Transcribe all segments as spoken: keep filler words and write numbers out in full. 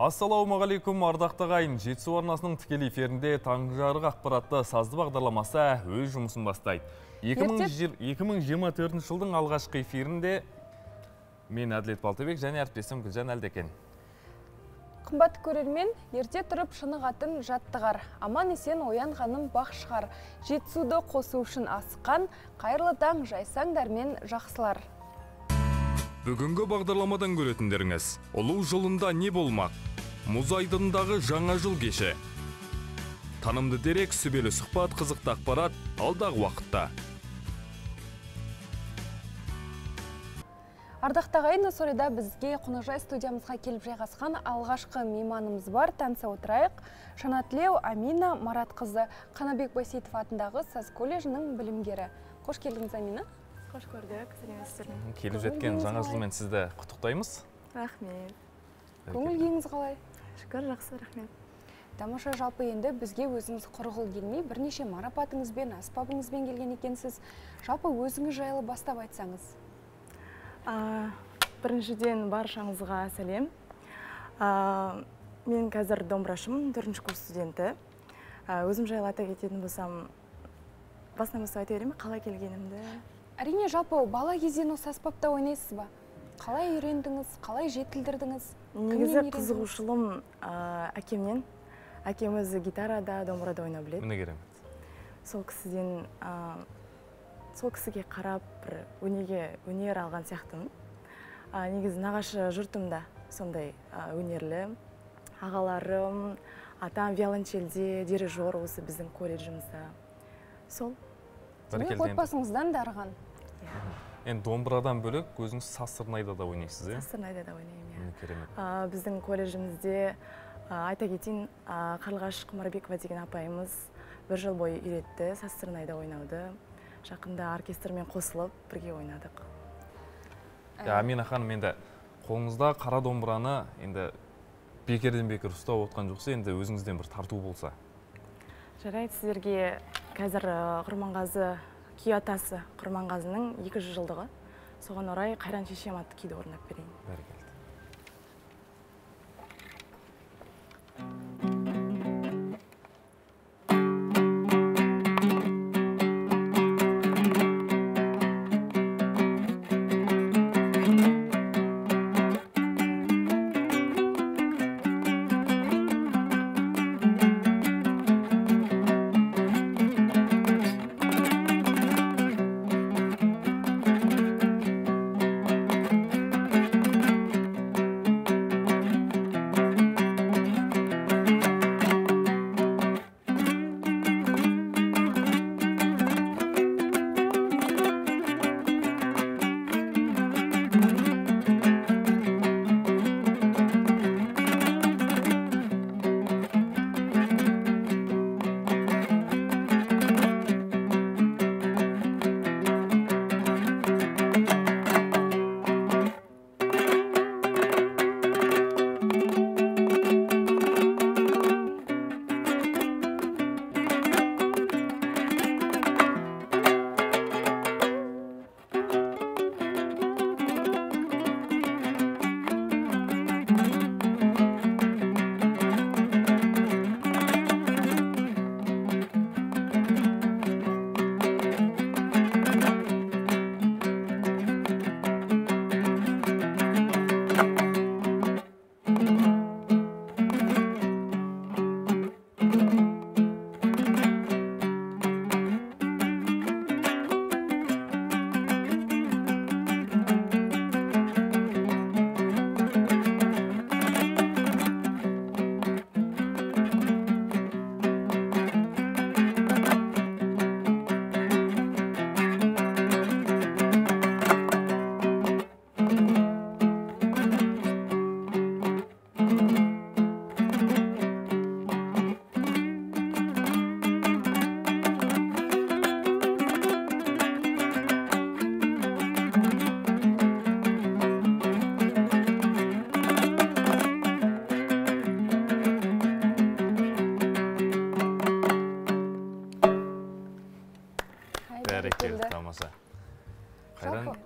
Ассалаумағалейкум, ардақты ағайын. Жетісу арнасының тікелей эфирінде таңғы жарық ақпаратты сазды бағдарламасы өз жұмысын бастайды. екі мың жиырма төртінші жылдың алғашқы эфирінде мен Әділет Балтабек және әріптесім Гүлжан Әлдекен. Қымбатты көрермен, ерте тұрып шынығатын жаттығар. Аман есен оянғаным бақ шығар. Жетісуды қосу үшін асыққан, қайырлы таң жайсаңдармен жақсылар. Бүгінгі бағдарламадан көретіндеріңіз, ұлу жылында не болмақ? Мұз айдындағы жаңа жыл кеші. Танымды дерек, сүбелі сұхбат, қызықты ақпарат алдағы уақытта. Ардақты ағайын, осы орайда бізге қонақжай студиямызға келіп жайғасқан алғашқы мейманымыз бар. Таныса отырайық. Жанатлеу Амина Маратқызы, Қанабек Байсейітов атындағы Саз колледжінің білімгері. Қош келдіңіз, Амина. Қош көрдік, сәлеметсіздер ме? Келіп жеткен жаңа жылмен сізді құттықтаймыз. Рахмет. Көңіл күйіңіз қалай? Шүкір, жақсы, рахмет. Тамаша, жалпы енді бізге өзіңіз құрғыл келмей, бірнеше марапатыңызбен, аспабыңызбен келген екенсіз. Жалпы өзіңіз жайлы бастап айтсаңыз. Біріншіден баршаңызға сәлем. Мен қазір домбырашымын, төртінші курс студенті. Өзім жайлы айта кететін болсам, басынан бастап айта берейін ме, қалай келгенімді? Әрине, жалпы бала кезден осы аспапта ойнайсыз ба? Қалай үйрендіңіз, қалай жетілдірдіңіз? Негізі қызығушылым әкемнен. Әкем өзі гитарада, домбырада ойнап біледі. Міне керемет. Сол кісіден, сол кісіге қарап бір өнер алған сияқтымын. Негізі нағашы жұртымда сондай өнерлі. Ағаларым, атам виолончельде, дирижер осы біздің колледжімізде. Сол. Демек отбасыңыздан дарыған. Енді домбырадан бөлек өзіңіз Сазсырнайда да ойнайсыз, е? Сазсырнайда да ойнаймын, иә. Керемет. Біздің колледжімізде айта кетейін, Қарлығаш Құмарбекова деген апайымыз бір жыл бойы үйретті Сазсырнайда ойнауды. Жақында оркестрмен қосылып бірге ойнадық. Амина ханым, енді қолыңызда қара домбыраны енді бекерден бекер ұстап отқан жоқса, енді өзіңізден бір тарту болса. Жарайды, сіздерге қазір Құрманғазы, күй атасы Құрманғазының екі жүз жылдығы. Соған орай Қайран шешем атты күйді орындап берейін. Бәрекелді.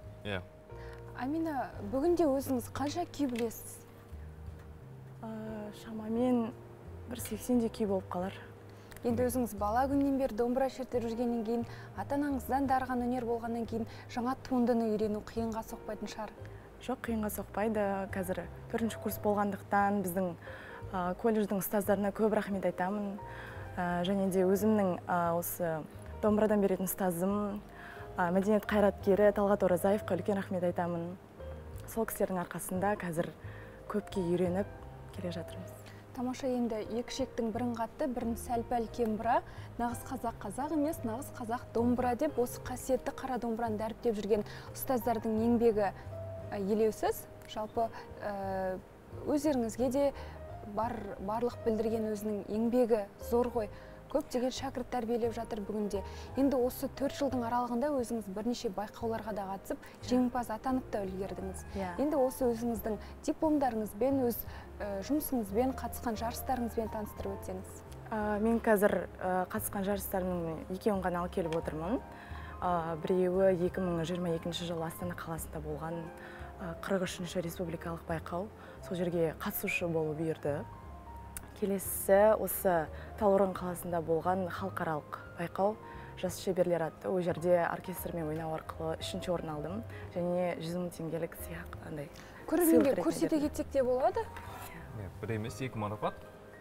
Амина, бүгінде өзіңіз қанша күй білесіз? бір сексендей күй болып қалар. Енді өзіңіз бала күннен бері домбыра шертіп жүргеннен кейін, ата-анаңыздан дарыған өнер болғаннан кейін жаңа туындыны үйрену қиынға соқпайтын шығар? Жоқ, қиынға соқпайды. Қазір төртінші курс болғандықтан біздің колледждің ұстаздарына көп рахмет айтамын. Және де өзімнің осы домбырадан беретін ұстазым, мәдениет қайраткері Талғат Оразаевқа үлкен рахмет айтамын. Сол кісілердің арқасында қазір көпке үйреніп келе жатырмыз. Тамаша, енді екі ішектің бірін қатты, бірін сәл-пәл кембіра, нағыз қазақ қазақ емес, нағыз қазақ домбыра деп, осы қасиетті қара домбыраны дәріптеп жүрген ұстаздардың еңбегі елеусіз. Жалпы өздеріңізге де барлық білдірген өзінің еңбегі зор ғой. Көптеген шәкірт тәрбиелеп жатыр бүгінде. Енді осы төрт жылдың аралығында өзіңіз бірнеше байқауларға да қатысып, жеңімпаз атанып та үлгердіңіз. Енді осы өзіңіздің дипломдарыңызбен, өз жұмысыңызбен, қатысқан жарыстарыңызбен таныстырып өтсеңіз. Мен қазір қатысқан жарыстарымның екеуін ғана алып келіп отырмын. Біреуі екі мың жиырма екінші жылы Астана қаласында болған қырық үшінші республикалық байқау. Сол жерге қатысушы болып бұйырды. Келесі осы Талдықорған қаласында болған халықаралық байқау жас шеберлер атты. Ол жерде оркестрмен ойнау арқылы үшінші орын алдым. Және жүз мың теңгелік сыйақы андай. Көрерменге көрсете кетсек те болады? Бір емес, екі марапат.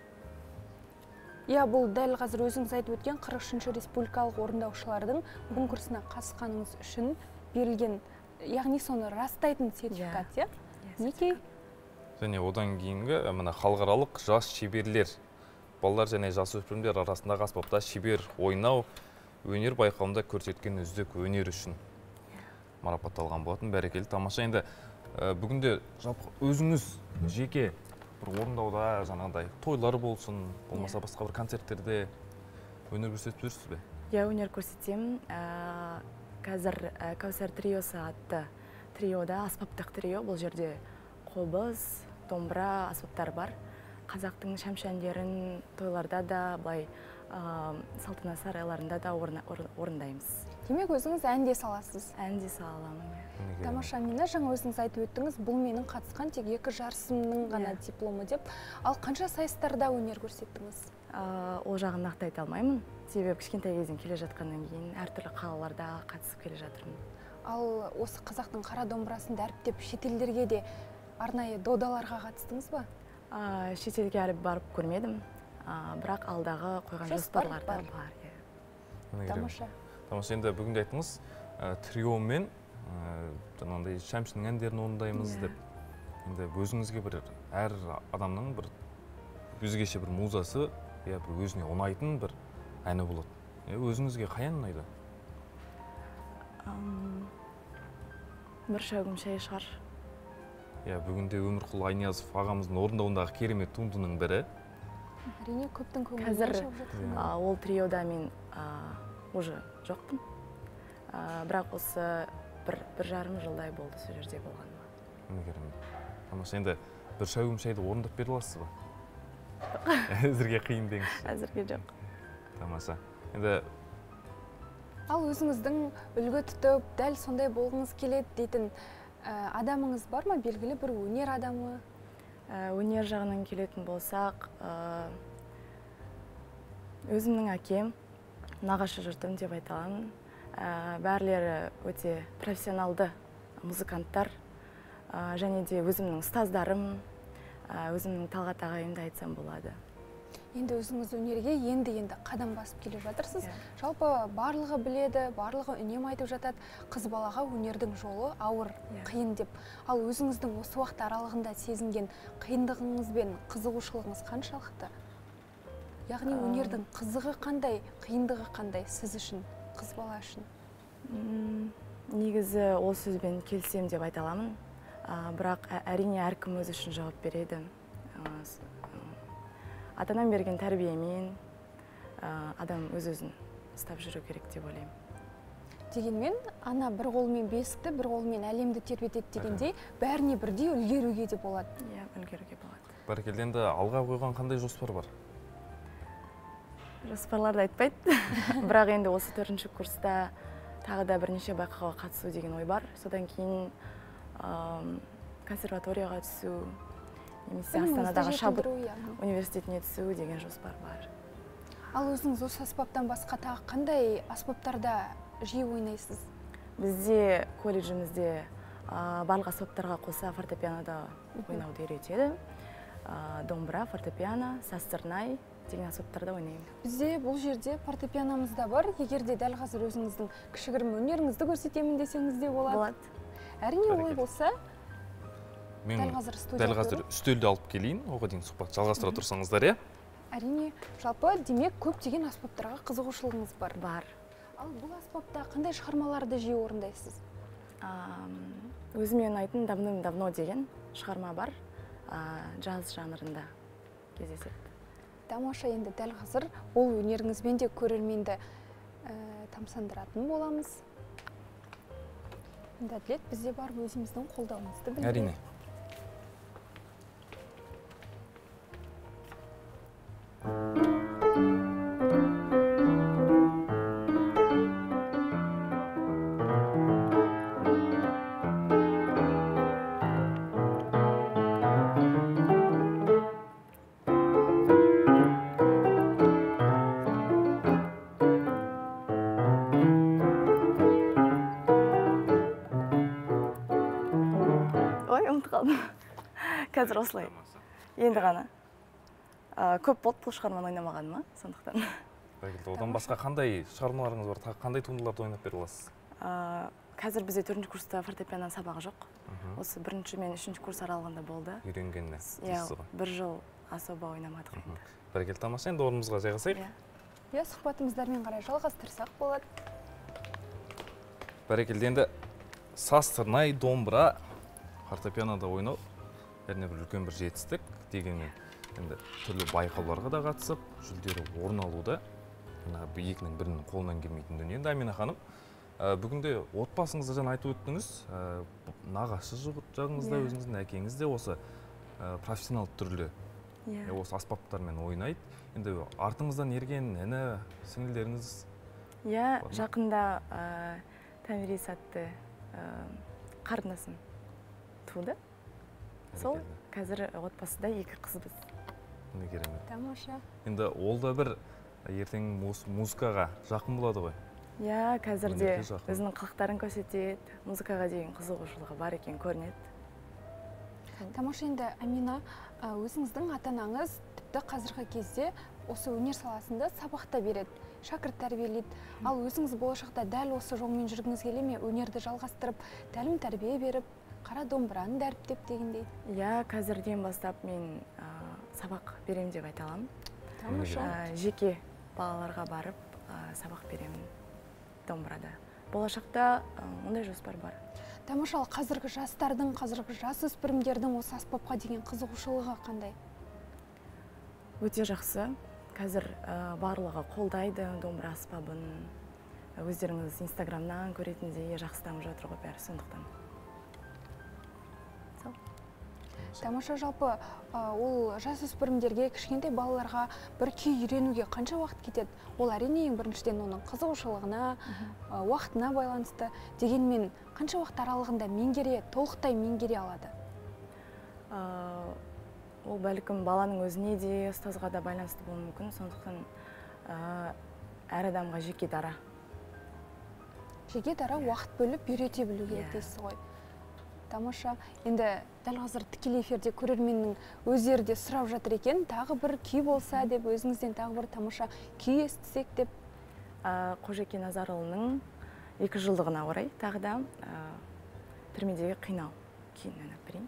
Иә, бұл дәл қазір өзіңіз айтып өткен қырық үшінші республикалық орындаушылардың конкурсына қатысқаныңыз үшін берілген, яғни соны растайтын сертификат, иә? Неке? Және одан кейінгі мына халықаралық жас шеберлер, балалар және жасөспірімдер арасындағы аспапта шебер ойнау өнер байқауында көрсеткен үздік өнер үшін марапатталған болатын. Бәрекелді, тамаша. Енді бүгінде жалпы өзіңіз жеке бір орындауда, жаңағыдай тойлар болсын, болмаса басқа бір концерттерде өнер көрсетіп жүрсіз бе? Иә, өнер көрсетемін. Қазір Кәусар триосы атты триода, аспаптық трио, бұл жерде қобыз, домбыра, аспаптар бар. Қазақтың шәмші әндерін тойларда да, былай салтанат сарайларында да орындаймыз. Демек, өзіңіз ән де саласыз? Ән де саламын. Тамаша, Амина, жаңа өзіңіз айтып өттіңіз, бұл менің қатысқан тек екі жарысымның ғана дипломы деп. Ал қанша сайыстарда өнер көрсеттіңіз? Ол жағын нақты айта алмаймын. Себебі кішкентай кезден келе жатқаннан кейін әртүрлі қалаларда қатысып келе жатырмын. Ал осы қазақтың қара домбырасын дәріптеп шетелдерге де арнайы додаларға қатыстыңыз ба? Шетелге әлі барып көрмедім, бірақ алдағы қойған жоспарларда бар. Тамаша. Тамаша, енді бүгінде айтыңыз, триомен жаңағыдай шәмшінің әндерін орындаймыз деп. Енді өзіңізге бір әр адамның бір өзгеше бір музасы, я бір өзіне ұнайтын бір әні болады. Өзіңізге қай ән ұнайды? Бір шәугім шәй шығар. Бүгінде Өмірқұл Айниязов ағамыздың орындауындағы керемет туындының бірі. Әрине, көптің көңілінен қазір шығып жатқан. ол триода мен уже жоқпын. Бірақ осы бір жарым жылдай болды сол жерде болғаныма. Тамаша, енді бір шәугім шәйді орындап бере аласыз ба? Әзірге қиын деңіз. Әзірге жоқ. Тамаша. Енді ал өзіңіздің үлгі тұтып, дәл сондай болғыңыз келеді дейтін адамыңыз бар ма? Белгілі бір өнер адамы? Өнер жағынан келетін болсақ, өзімнің әкем, нағашы жұртым деп айталамын. Бәрлері өте профессионалды музыканттар, және де өзімнің ұстаздарым, өзімнің Талғат ағайымды айтсам болады. Енді өзіңіз өнерге енді-енді қадам басып келе жатырсыз. Жалпы барлығы біледі, барлығы үнем айтып жатады, қыз балаға өнердің жолы ауыр, қиын деп. Ал өзіңіздің осы уақыт аралығында сезінген қиындығыңыз бен қызығушылығыңыз қаншалықты? Яғни өнердің қызығы қандай, қиындығы қандай сіз үшін, қыз бала үшін? Негізі ол сөзбен келсем деп айта аламын. Бірақ әрине әркім өзі үшін жауап береді. Атанан берген тәрбиемен адам өз-өзін ұстап жүру керек деп ойлаймын. Дегенмен, ана бір қолымен бесікті, бір қолымен әлемді тербетеді дегендей, бәріне бірдей үлгеруге де болады. Иә, үлгеруге болады. Бәрекелді, енді алға қойған қандай жоспар бар? Жоспарларды айтпайды. Бірақ енді осы төртінші курста тағы да бірнеше байқауға қатысу деген ой бар. Содан кейін консерваторияға түсу, немесе Астанадағы шабыт университетіне түсу деген жоспар бар. Ал өзіңіз осы аспаптан басқа тағы қандай аспаптарда жиі ойнайсыз? Бізде колледжімізде барлық аспаптарға қоса фортепианода ойнауды үйретеді. Домбыра, фортепиано, сазсырнай деген аспаптарда ойнаймын. Бізде бұл жерде фортепианомыз да бар. Егер де дәл қазір өзіңіздің кішігірім өнеріңізді көрсетемін десеңіз де болады. Болады. Әрине олай болса, мен дәл қазір студия дәл қазір үстелді алып келейін, оған дейін сұхбат жалғастыра тұрсаңыздар, иә? Әрине, жалпы демек көптеген аспаптарға қызығушылығыңыз бар. Бар. Ал бұл аспапта қандай шығармаларды жиі орындайсыз? Өзіме ұнайтын «Давным-давно» деген шығарма бар. Джаз жанрында кездеседі. Тамаша, енді дәл қазір ол өнеріңізбен де көрерменді тамсандыратын боламыз. Енді әділет, бізде бар өзіміздің қолдауымызды білдіреді. Әрине. Қазір осылай. Енді ғана. Көп болды бұл шығарманы ойнамағаныма, сондықтан. Одан басқа қандай шығармаларыңыз бар, қандай туындыларды ойнап бере аласыз? Қазір бізде төртінші курста фортепиано сабағы жоқ. Осы бірінші мен үшінші курс аралығында болды. Үйренгеніне. Бір жыл особо ойнамадық. Бәрекелді, тамаша, енді орнымызға жайғасайық. Иә, сұхбатымыздармен қарай жалғастырсақ болады. Бәрекелді, енді сазсырнай, домбыра, фортепианода ойнау әрине бір үлкен бір жетістік дегенмен енді түрлі байқауларға да қатысып, жүлделі орын алуда екінің бірінің қолынан келмейтін дүние. Енді Амина ханым, бүгінде отбасыңызды жаңа айтып өттіңіз, нағашы жағыңызда өзіңіздің әкеңіз де осы профессионал түрлі осы аспаптармен ойнайды. Енді артыңыздан ерген іні, сіңілдеріңіз? Иә, жақында Тәмирис атты қарындасым туды. Сол қазір отбасыда екі қызбыз. Не керемет. Тамаша. Енді ол да бір ертең музыкаға жақын болады ғой. Иә, қазірде өзінің қылықтарын көрсетеді, музыкаға деген қызығушылығы бар екен көрінеді. Тамаша, енді Амина, өзіңіздің ата-анаңыз тіпті қазіргі кезде осы өнер саласында сабақта береді, шәкірт тәрбиелейді. Ал өзіңіз болашақта дәл осы жолмен жүргіңіз келе ме? Өнерді жалғастырып, тәлім тәрбие беріп, қара домбыраны дәріптеп дегендей. Иә, қазірден бастап мен сабақ берем деп айта аламын. Тамаша. Жеке балаларға барып сабақ беремін домбырада. Болашақта ондай жоспар бар. Тамаша, қазіргі жастардың, қазіргі жасөспірімдердің осы аспапқа деген қызығушылығы қандай? Өте жақсы. Қазір барлығы қолдайды домбыра аспабын. Өздеріңіз инстаграмнан көретіндей жақсы дамып жатыр ғой бәрі, сондықтан. Тамаша, жалпы ол жасөспірімдерге, кішкентай балаларға бір күй үйренуге қанша уақыт кетеді? Ол әрине ең біріншіден оның қызығушылығына, уақытына байланысты. Дегенмен қанша уақыт аралығында меңгере, толықтай меңгере алады? Ол бәлкім баланың өзіне де, ұстазға да байланысты болуы мүмкін, сондықтан әр адамға жеке дара. Жеке дара уақыт бөліп үйрете білу керек дейсіз ғой. Тамаша, енді дәл қазір тікелей эфирде көрерменнің өздері де сұрап жатыр екен, тағы бір күй болса деп, өзіңізден тағы бір тамаша күй естісек деп. Қожеке Назарұлының екі жылдығына орай тағы да түрмедегі қинау күйін ойнап берейін.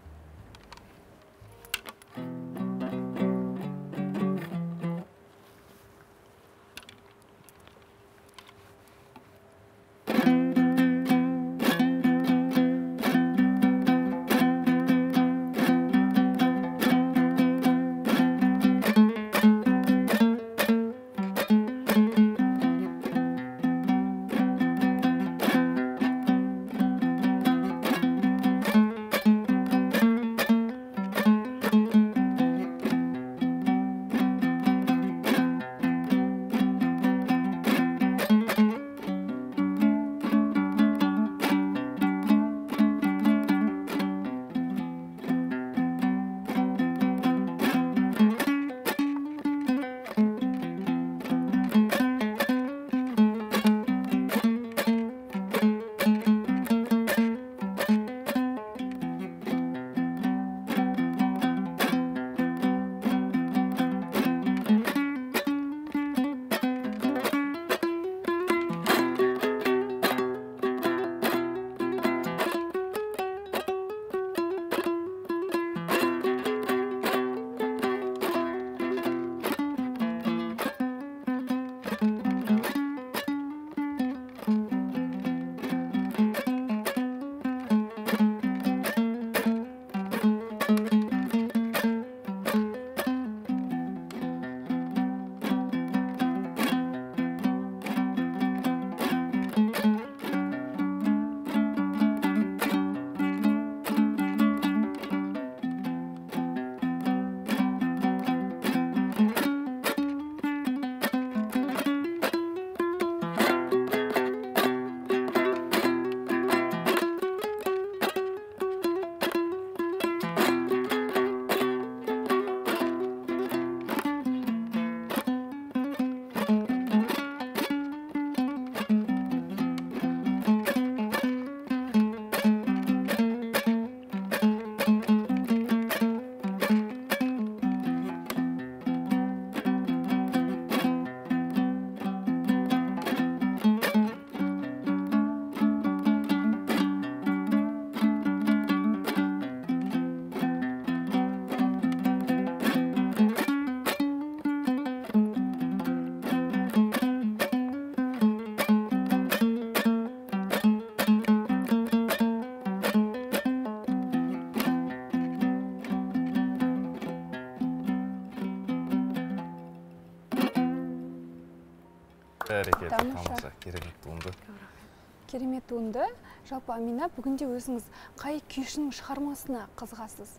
Бәрекелді, тамаша, керемет туынды. Керемет туынды. Жалпы Амина, бүгінде өзіңіз қай күйшінің шығармасына қызығасыз?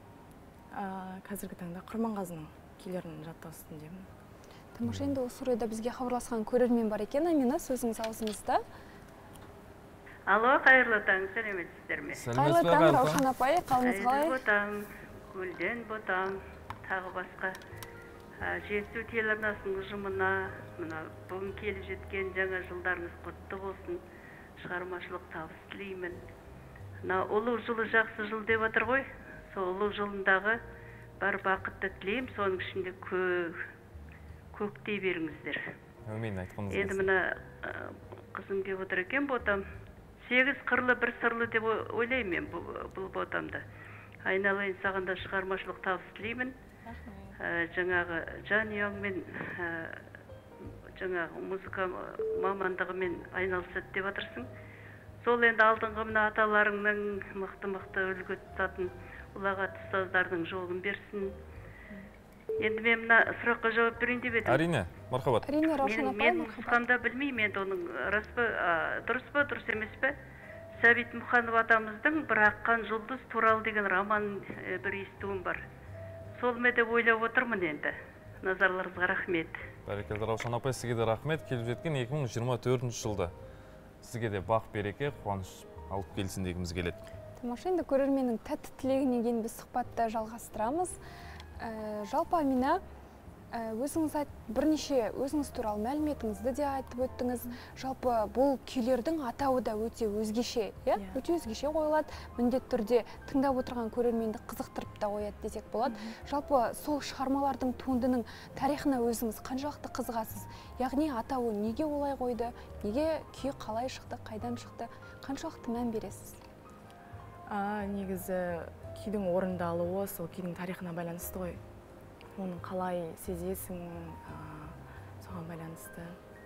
Қазіргі таңда Құрманғазының күйлерін жаттау үстіндемін. Тамаша, енді осы орайда бізге хабарласқан көрермен бар екен. Амина, сөзіңіз аузыңызда. Алло, қайырлы таң, сәлеметсіздер ме? Қайырлы таң, Раушан апай, қалыңыз қалай? Қайырлы ботам, гүлден ботам, тағы басқа. Жетісу телеарнасының ұжымына, мына бүгін келіп жеткен жаңа жылдарыңыз құтты болсын, шығармашылық табыс тілеймін. Мына ұлы жылы жақсы жыл деп отыр ғой, сол ұлы жылындағы бар бақытты тілеймін, соның ішінде көктей беріңіздер. Әумин, айтқыңыз келсін. Енді мына қызым келіп отыр екен ботам. Сегіз қырлы бір сырлы деп ойлаймын бұл ботамды. Айналайын, саған да шығармашылық табыс тілеймін. Жаңағы жанұяңмен, жаңағы музыка мамандығымен айналысады деп отырсың. Сол енді алдыңғы мына аталарыңның мықты-мықты үлгі тұтатын ұлағат ұстаздардың жолын берсін. Енді мен мына сұраққа жауап берейін деп едім. Әрине, мархабат. Әрине, Раушан апай, мен қысқанда білмеймін, енді оның дұрыс па, дұрыс емес пе? Сәбит Мұханов атамыздың «Бір аққан жұлдыз туралы» деген роман бір естуім бар. Сол ме деп ойлап отырмын енді. Назарларыңызға рахмет. Бәрекелді, Раушан апай, сізге де рахмет. Келіп жеткен екі мың жиырма төртінші жылда. Сізге де бақ береке, қуаныш алып келсін дегіміз келеді. Тамаша, енді көрерменнің тәтті тілегінен кейін біз сұхбатты жалғастырамыз. Жалпы Амина, өзіңіз бірнеше өзіңіз туралы мәліметіңізді де айтып өттіңіз. Жалпы бұл күйлердің атауы да өте өзгеше, өте өзгеше қойылады. Міндетті түрде тыңдап отырған көрерменді қызықтырып та қояды десек болады. Жалпы сол шығармалардың туындының тарихына өзіңіз қаншалықты қызығасыз? Яғни атауы неге олай қойды? Неге күй қалай шықты, қайдан шықты? Қаншалықты мән бересіз? Негізі күйдің орындалуы сол күйдің тарихына байланысты ғой. Оның қалай сезесің, соған байланысты.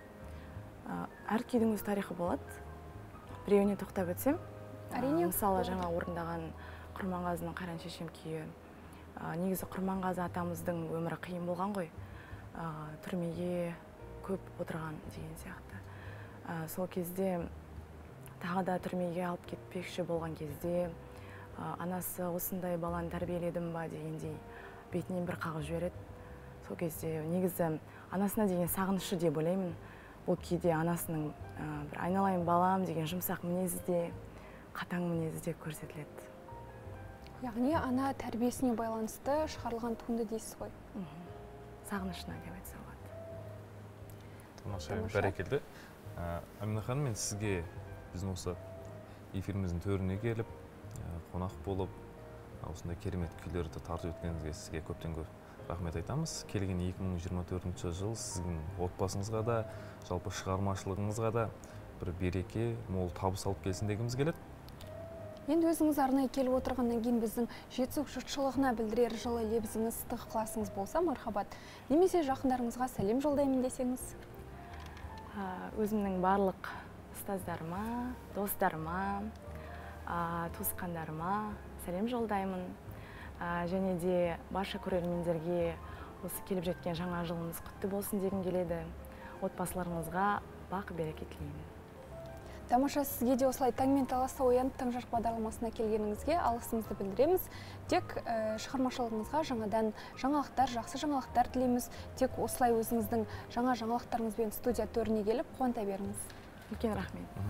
Әр күйдің өз тарихы болады. Біреуіне тоқтап өтсем, мысалы жаңа орындаған Құрманғазының Қайран шешем күйі. Негізі Құрманғазы атамыздың өмірі қиын болған ғой. Түрмеге көп отырған деген сияқты. Сол кезде тағы да түрмеге алып кетпекші болған кезде анасы осындай баланы тәрбиеледім ба дегендей бетінен бір қағып жібереді. Сол кезде негізі анасына деген сағынышы деп ойлаймын. Бұл кейде анасының бір айналайын балам деген жұмсақ мінезі де, қатаң мінезі де көрсетіледі. Яғни ана тәрбиесіне байланысты шығарылған туынды дейсіз ғой? Сағынышына деп айтса болады. Тамаша, бәрекелді. Амина ханым, мен сізге біздің осы эфиріміздің төріне келіп, қонақ болып, осындай керемет күйлерді тартып өткеніңізге сізге көптен көп рахмет айтамыз. Келген екі мың жиырма төртінші жыл сіздің отбасыңызға да, жалпы шығармашылығыңызға да бір береке, мол табыс алып келсін дегіміз келеді. Енді өзіңіз арнайы келіп отырғаннан кейін біздің Жетісу жұртшылығына білдірер жылы лебізіңіз, ыстық ықыласыңыз болса, мархабат. Немесе жақындарыңызға сәлем жолдаймын десеңіз? Өзімнің барлық ұстаздарыма, достарыма, туысқандарыма сәлем жолдаймын. Және де барша көрермендерге осы келіп жеткен жаңа жылыңыз құтты болсын дегім келеді. Отбасыларыңызға бақ береке тілеймін. Тамаша, сізге де осылай таңмен таласа оянып таңжарық бағдарламасына келгеніңізге алғысымызды білдіреміз. Тек шығармашылығыңызға жаңадан жаңалықтар, жақсы жаңалықтар тілейміз. Тек осылай өзіңіздің жаңа жаңалықтарыңызбен студия төріне келіп қуанта беріңіз. Үлкен рахмет.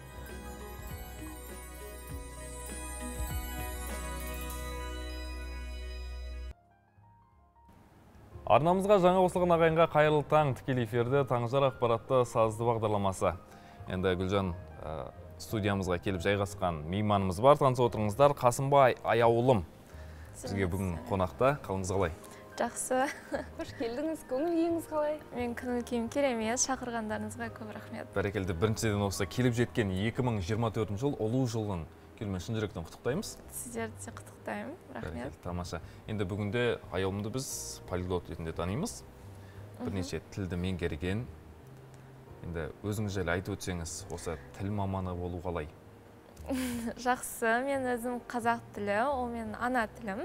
Арнамызға жаңа қосылған ағайынға қайырлы таң, тікелей эфирде таңжар ақпаратты сазды бағдарламасы. Енді Гүлжан, студиямызға келіп жайғасқан мейманымыз бар, таныса отырыңыздар. Қасымбай Аяулым сізге бүгін қонақта. Қалыңыз қалай? Жақсы. Қош келдіңіз, көңіл күйіңіз қалай? Мен көңіл күйім керемет, шақырғандарыңызға көп рахмет. Бәрекелді, біріншіден осы келіп жеткен екі мың жиырма төртінші жыл ұлы жылдың келуімен шын жүректен құттықтаймыз. Сіздерді де құттықтаймын, рахмет. Тамаша. Енді бүгінде Аяулымды біз полиглот ретінде танимыз. Бірнеше тілді меңгерген. Енді өзіңіз жайлы айтып өтсеңіз, осы тіл маманы болу қалай? Жақсы, мен өзім қазақ тілі, ол менің ана тілім.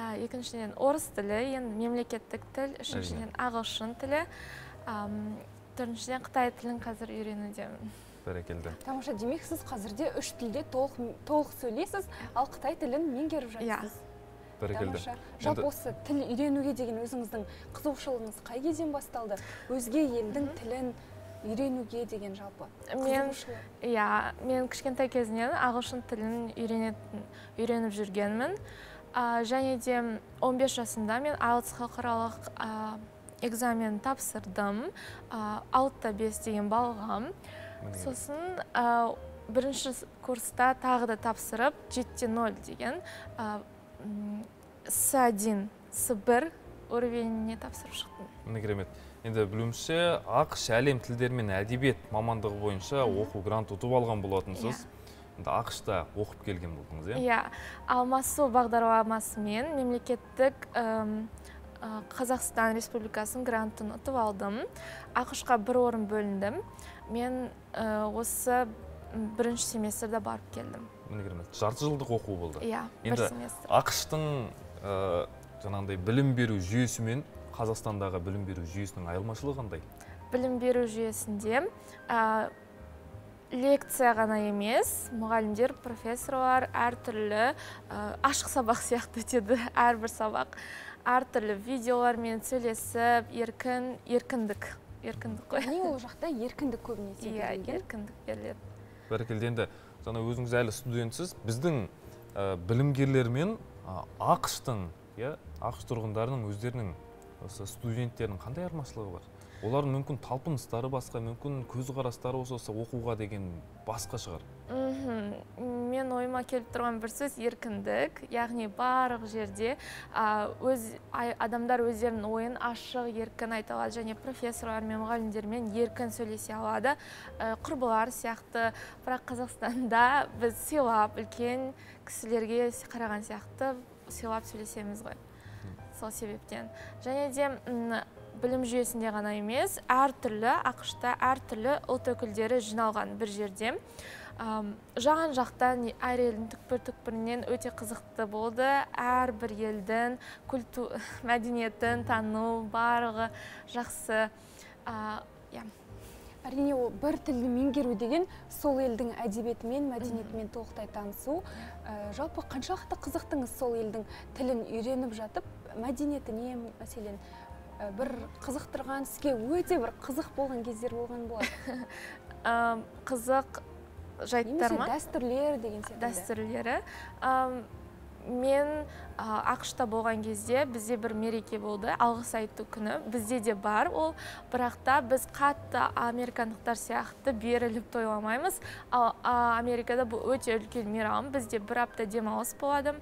Екіншіден орыс тілі, енді мемлекеттік тіл, үшіншіден ағылшын тілі. төртіншіден Қытай тілін қазір үйренудемін. Бәрекелді. Тамаша, демек сіз қазірде үш тілде толық толық сөйлейсіз, ал Қытай тілін меңгеріп жатсыз. Бәрекелді. Тамаша. Жалпы осы тіл үйренуге деген өзіңіздің қызығушылығыңыз қай кезден басталды? Өзге елдің тілін үйренуге деген жалпы қызығушылық. Иә, мен кішкентай кезінен ағылшын тілін үйреніп жүргенмін. Және де он бес жасымда мен айлтс халықаралық экзамен тапсырдым. алты бес деген баллға. Сосын бірінші курста тағы да тапсырып, жеті нөл деген С один, С бір уровеніне тапсырып шықтым. Міне керемет. Енді білуімше, ақш әлем тілдері мен әдебиет мамандығы бойынша оқу грант ұтып алған болатынсыз. Енді ақшта оқып келген болдыңыз, е? Иә, алмасу бағдарламасымен мемлекеттік Қазақстан Республикасының грантын ұтып алдым. ақшқа бір орын бөліндім. Мен осы бірінші семестрде барып келдім. Міне керемет. Жарты жылдық оқу болды. Иә, бір семестр. ақштың жаңағындай білім беру жүйесі мен Қазақстандағы білім беру жүйесінің айырмашылығы қандай? Білім беру жүйесінде лекция ғана емес, мұғалімдер, профессорлар әртүрлі ашық сабақ сияқты өтеді, әрбір сабақ. Әртүрлі видеолармен сөйлесіп, еркін, еркіндік. Еркіндік қой. Не ол жақта еркіндік көбінесе берілген? Иә, еркіндік беріледі. Бәрекелді. Енді жаңа өзіңіз әлі студентсіз, біздің білімгерлер мен ақштың, ақш тұрғындарының өздерінің студенттерінің қандай айырмашылығы бар? Олардың мүмкін талпыныстары басқа, мүмкін көзқарастары осы оқуға деген басқа шығар. Мен ойыма келіп тұрған бір сөз еркіндік, яғни барлық жерде адамдар өздерінің ойын ашық, еркін айта алады, және профессорлар мен мұғалімдермен еркін сөйлесе алады. Құрбылар сияқты, бірақ Қазақстанда біз сыйлап, үлкен кісілерге қараған сияқты сыйлап сөйлесеміз ғой. Сол себептен. Және де білім жүйесінде ғана емес, әртүрлі ақшта әртүрлі ұлт өкілдері жиналған бір жерде. Жаған жақтан әр елдің түкпір-түкпірінен өте қызықты болды. Әрбір елдің мәдениетін тану, барлығы жақсы. Әрине, бір тілді меңгеру деген сол елдің әдебиетімен, мәдениетімен толықтай танысу. Жалпы қаншалықты қызықтыңыз сол елдің тілін үйреніп жатып, мәдениетіне, мәселен, бір қызықтырған, сізге өте бір қызық болған кездер болған болады? Қызық жайттар ма? Немесе дәстүрлер деген секілді? Дәстүрлері. Мен ақшта болған кезде бізде бір мереке болды, алғыс айту күні. Бізде де бар ол, бірақ та біз қатты американдықтар сияқты беріліп тойламаймыз. Ал Америкада бұл өте үлкен мейрам. Бізде бір апта демалыс болады.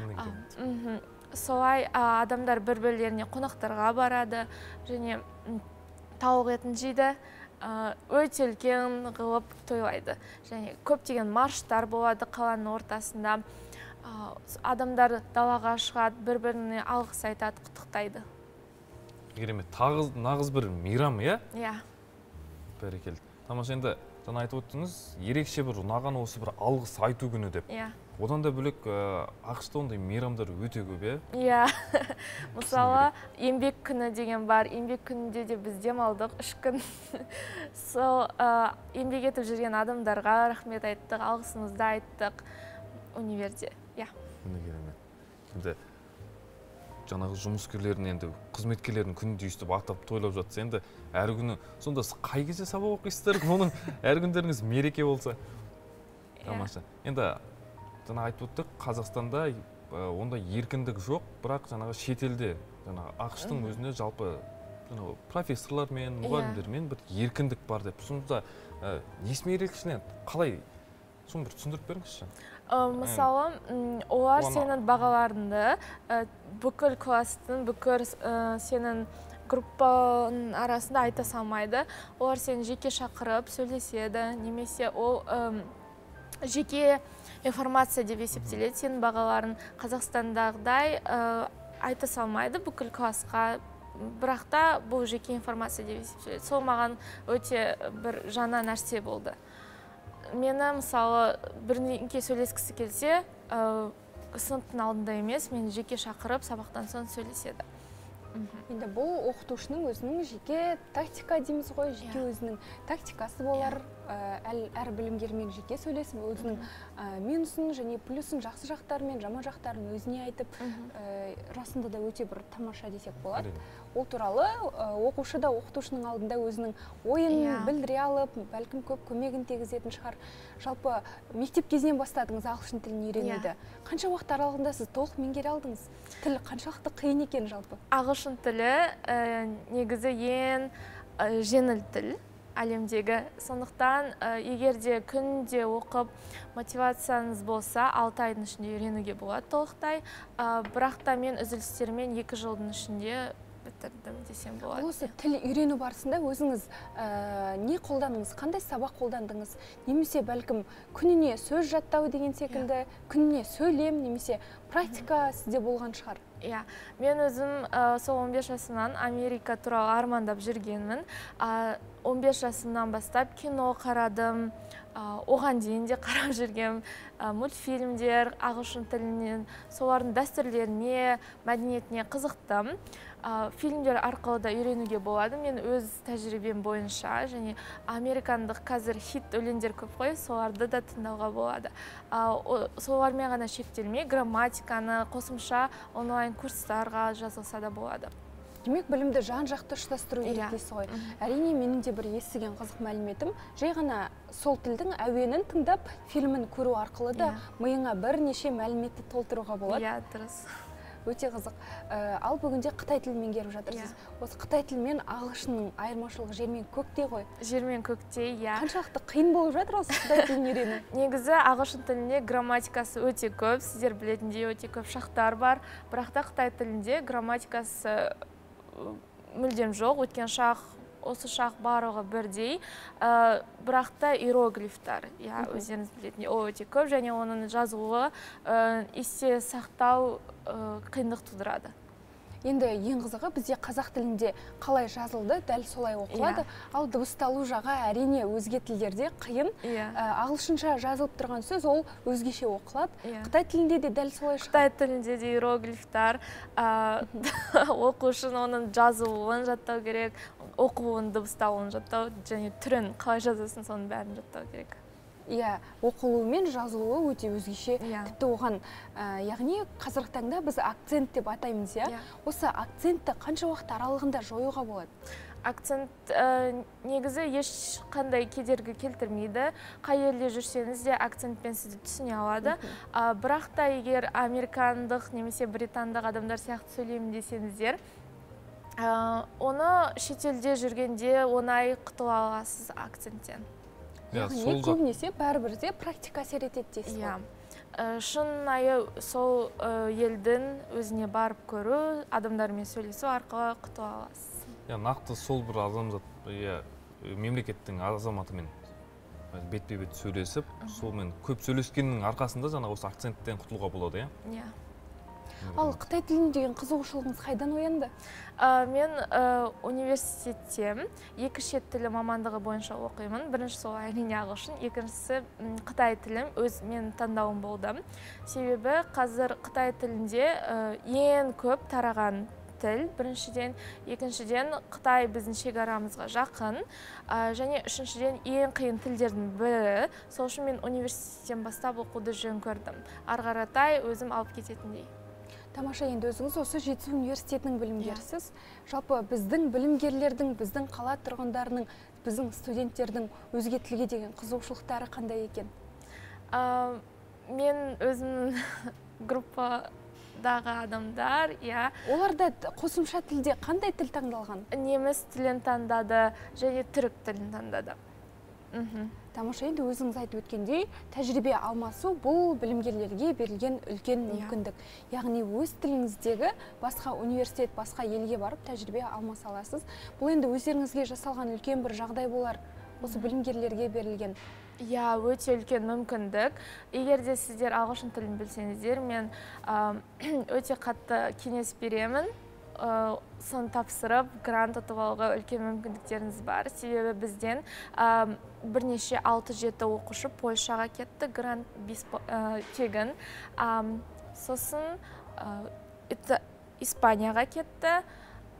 Солай адамдар бір-бірлеріне қонақтарға барады, және тауық етін жейді, өте үлкен қылып тойлайды. Және көптеген марштар болады қаланың ортасында. Адамдар далаға шығады, бір-біріне алғыс айтады, құттықтайды. Керемет, нағыз бір мейрам, иә? Иә. Бәрекелді. Тамаша, енді жаңа айтып өттіңіз, ерекше бір ұнаған осы бір алғыс айту күні деп. Иә. Одан да бөлек ақшта ондай мейрамдар өте көп, е? Иә. Мысалы, еңбек күні деген бар. Еңбек күнінде де біз демалдық үш күн. Сол еңбек етіп жүрген адамдарға рахмет айттық, алғысымызды айттық универде. Иә. Міне керемет. Енді жаңағы жұмыскерлерін, енді қызметкерлердің күнін түйістіп атап тойлап жатса, енді әр күні, сонда қай кезде сабақ оқисыздар, оның әр күндеріңіз мереке болса? Тамаша. Енді жаңа айтып өттік, Қазақстанда онда еркіндік жоқ, бірақ жаңағы шетелде, жаңағы ақштың өзіне жалпы профессорлармен, мұғалімдермен бір еркіндік бар деп. Сонда несімен ерекшеленеді? Қалай? Соны бір түсіндіріп беріңізші. Мысалы, олар сенің бағаларыңды бүкіл кластың, бүкіл сенің группаның арасында айта салмайды. Олар сені жеке шақырып сөйлеседі, немесе ол жеке информация деп есептеледі. Сенің бағаларын Қазақстандағыдай айта салмайды бүкіл классқа, бірақ та бұл жеке информация деп есептеледі. Сол маған өте бір жаңа нәрсе болды. Мені, мысалы, бірінке сөйлескісі келсе, сыныптың алдында емес, мені жеке шақырып, сабақтан соң сөйлеседі. Енді бұл оқытушының өзінің жеке тактика дейміз ғой, жеке өзінің тактикасы болар. Әр білімгермен жеке сөйлесіп, өзінің минусын және плюсын, жақсы жақтары мен жаман жақтарын өзіне айтып, расында да өте бір тамаша десек болады. Ол туралы оқушы да оқытушының алдында өзінің ойын білдіре алып, бәлкім көп көмегін тигізетін шығар. Жалпы мектеп кезінен бастадыңыз ағылшын тілін үйренуді. Қанша уақыт аралығында сіз толық меңгере алдыңыз? Тіл қаншалықты қиын екен жалпы? Ағылшын тілі негізі ең жеңіл тіл әлемдегі. Сондықтан егерде күнде оқып мотивацияңыз болса, алты айдың ішінде үйренуге болады толықтай. Бірақ та мен үзілістермен екі жылдың ішінде бітірдім десем болады. Осы тіл үйрену барысында өзіңіз не қолдандыңыз, қандай сабақ қолдандыңыз? Немесе бәлкім күніне сөз жаттау деген секілді, күніне сөйлем, немесе практика сізде болған шығар? Иә, мен өзім сол он бес жасымнан Америка туралы армандап жүргенмін. он бес жасымнан бастап кино қарадым, оған дейін де қарап жүргем, мультфильмдер, ағылшын тілінен, солардың дәстүрлеріне, мәдениетіне қызықтым. Фильмдер арқылы да үйренуге болады. Мен өз тәжірибем бойынша және американдық қазір хит өлеңдер көп қой, соларды да тыңдауға болады. Солармен ғана шектелмей, грамматиканы қосымша онлайн курстарға жазылса да болады. Демек, білімді жан-жақты ұштастыру керек дейсіз ғой. Әрине, менің де бір естіген қызық мәліметім, жай ғана сол тілдің әуенін тыңдап, фильмін көру арқылы да миыңа бірнеше мәліметті толтыруға болады. Иә, дұрыс. Өте қызық. Ал бүгінде Қытай тілін меңгеріп жатырсыз. Осы Қытай тілі мен ағылшынның айырмашылығы жер мен көктей ғой. Жер мен көктей, иә. Қаншалықты қиын болып жатыр осы Қытай тілін үйрену? Негізі ағылшын тілінде грамматикасы өте көп, сіздер білетіндей өте көп шақтар бар. Бірақ та Қытай тілінде грамматикасы мүлдем жоқ, өткен шақ, осы шақ барлығы бірдей, бірақ та иероглифтар, өздеріңіз білетіндей, ол өте көп, және оның жазуы есте сақтау қиындық тудырады. Енді ең қызығы бізде қазақ тілінде қалай жазылды, дәл солай оқылады, ал дыбысталу жағы әрине өзге тілдерде қиын. Ағылшынша жазылып тұрған сөз ол өзгеше оқылады. Қытай тілінде де дәл солай шығады. Қытай тілінде де иероглифтар, оқу үшін оның жазуын жаттау керек, оқуын, дыбысталуын жаттау, және түрін қалай жазасын соның бәрін жаттау керек. Иә, оқылуы мен жазылуы өте өзгеше. Тіпті оған, яғни қазіргі таңда біз акцент деп атаймыз, иә? Осы акцентті қанша уақыт аралығында жоюға болады? Акцент негізі ешқандай кедергі келтірмейді. Қай елде жүрсеңіз де акцентпен сізді түсіне алады. Бірақ та егер американдық немесе британдық адамдар сияқты сөйлеймін десеңіздер, оны шетелде жүргенде оңай құтыла аласыз акценттен. Яғни көбінесе бәрібірде практика әсер етеді дейсіз ғой. Шынайы сол елдің өзіне барып көру, адамдармен сөйлесу арқылы құтыла аласыз. Нақты сол бір адамзат, мемлекеттің азаматымен бетпе-бет сөйлесіп, солмен көп сөйлескеннің арқасында жаңа осы акценттен құтылуға болады, иә? Ал Қытай тілін деген қызығушылығыңыз қайдан оянды? Мен университетте екі шет тілі мамандығы бойынша оқимын. Бірінші сол әрине ағылшын, екіншісі Қытай тілім өз мен таңдауым болды. Себебі қазір Қытай тілінде ең көп тараған тіл, біріншіден, екіншіден Қытай біздің шекарамызға жақын, және үшіншіден ең қиын тілдердің бірі. Сол үшін мен университеттен бастап оқуды жөн көрдім. Ары қаратай өзім алып кететіндей. Тамаша, енді өзіңіз осы Жетісу университетінің білімгерісіз. Жалпы біздің білімгерлердің, біздің қала тұрғындарының, біздің студенттердің өзге тілге деген қызығушылықтары қандай екен? Мен өзімнің группадағы адамдар, иә. Оларда қосымша тілде қандай тіл таңдалған? Неміс тілін таңдады және түрік тілін таңдады. Тамаша, енді өзіңіз айтып өткендей, тәжірибе алмасу бұл білімгерлерге берілген үлкен мүмкіндік. Яғни өз тіліңіздегі басқа университет, басқа елге барып тәжірибе алмаса аласыз. Бұл енді өздеріңізге жасалған үлкен бір жағдай болар, осы білімгерлерге берілген. Иә, өте үлкен мүмкіндік. Егер де сіздер ағылшын тілін білсеңіздер, мен өте қатты кеңес беремін. Соны тапсырып, грант ұтып алуға үлкен мүмкіндіктеріңіз бар. Себебі бізден бірнеше алты жеті оқушы Польшаға кетті, грант тегін. Сосын Испанияға кетті,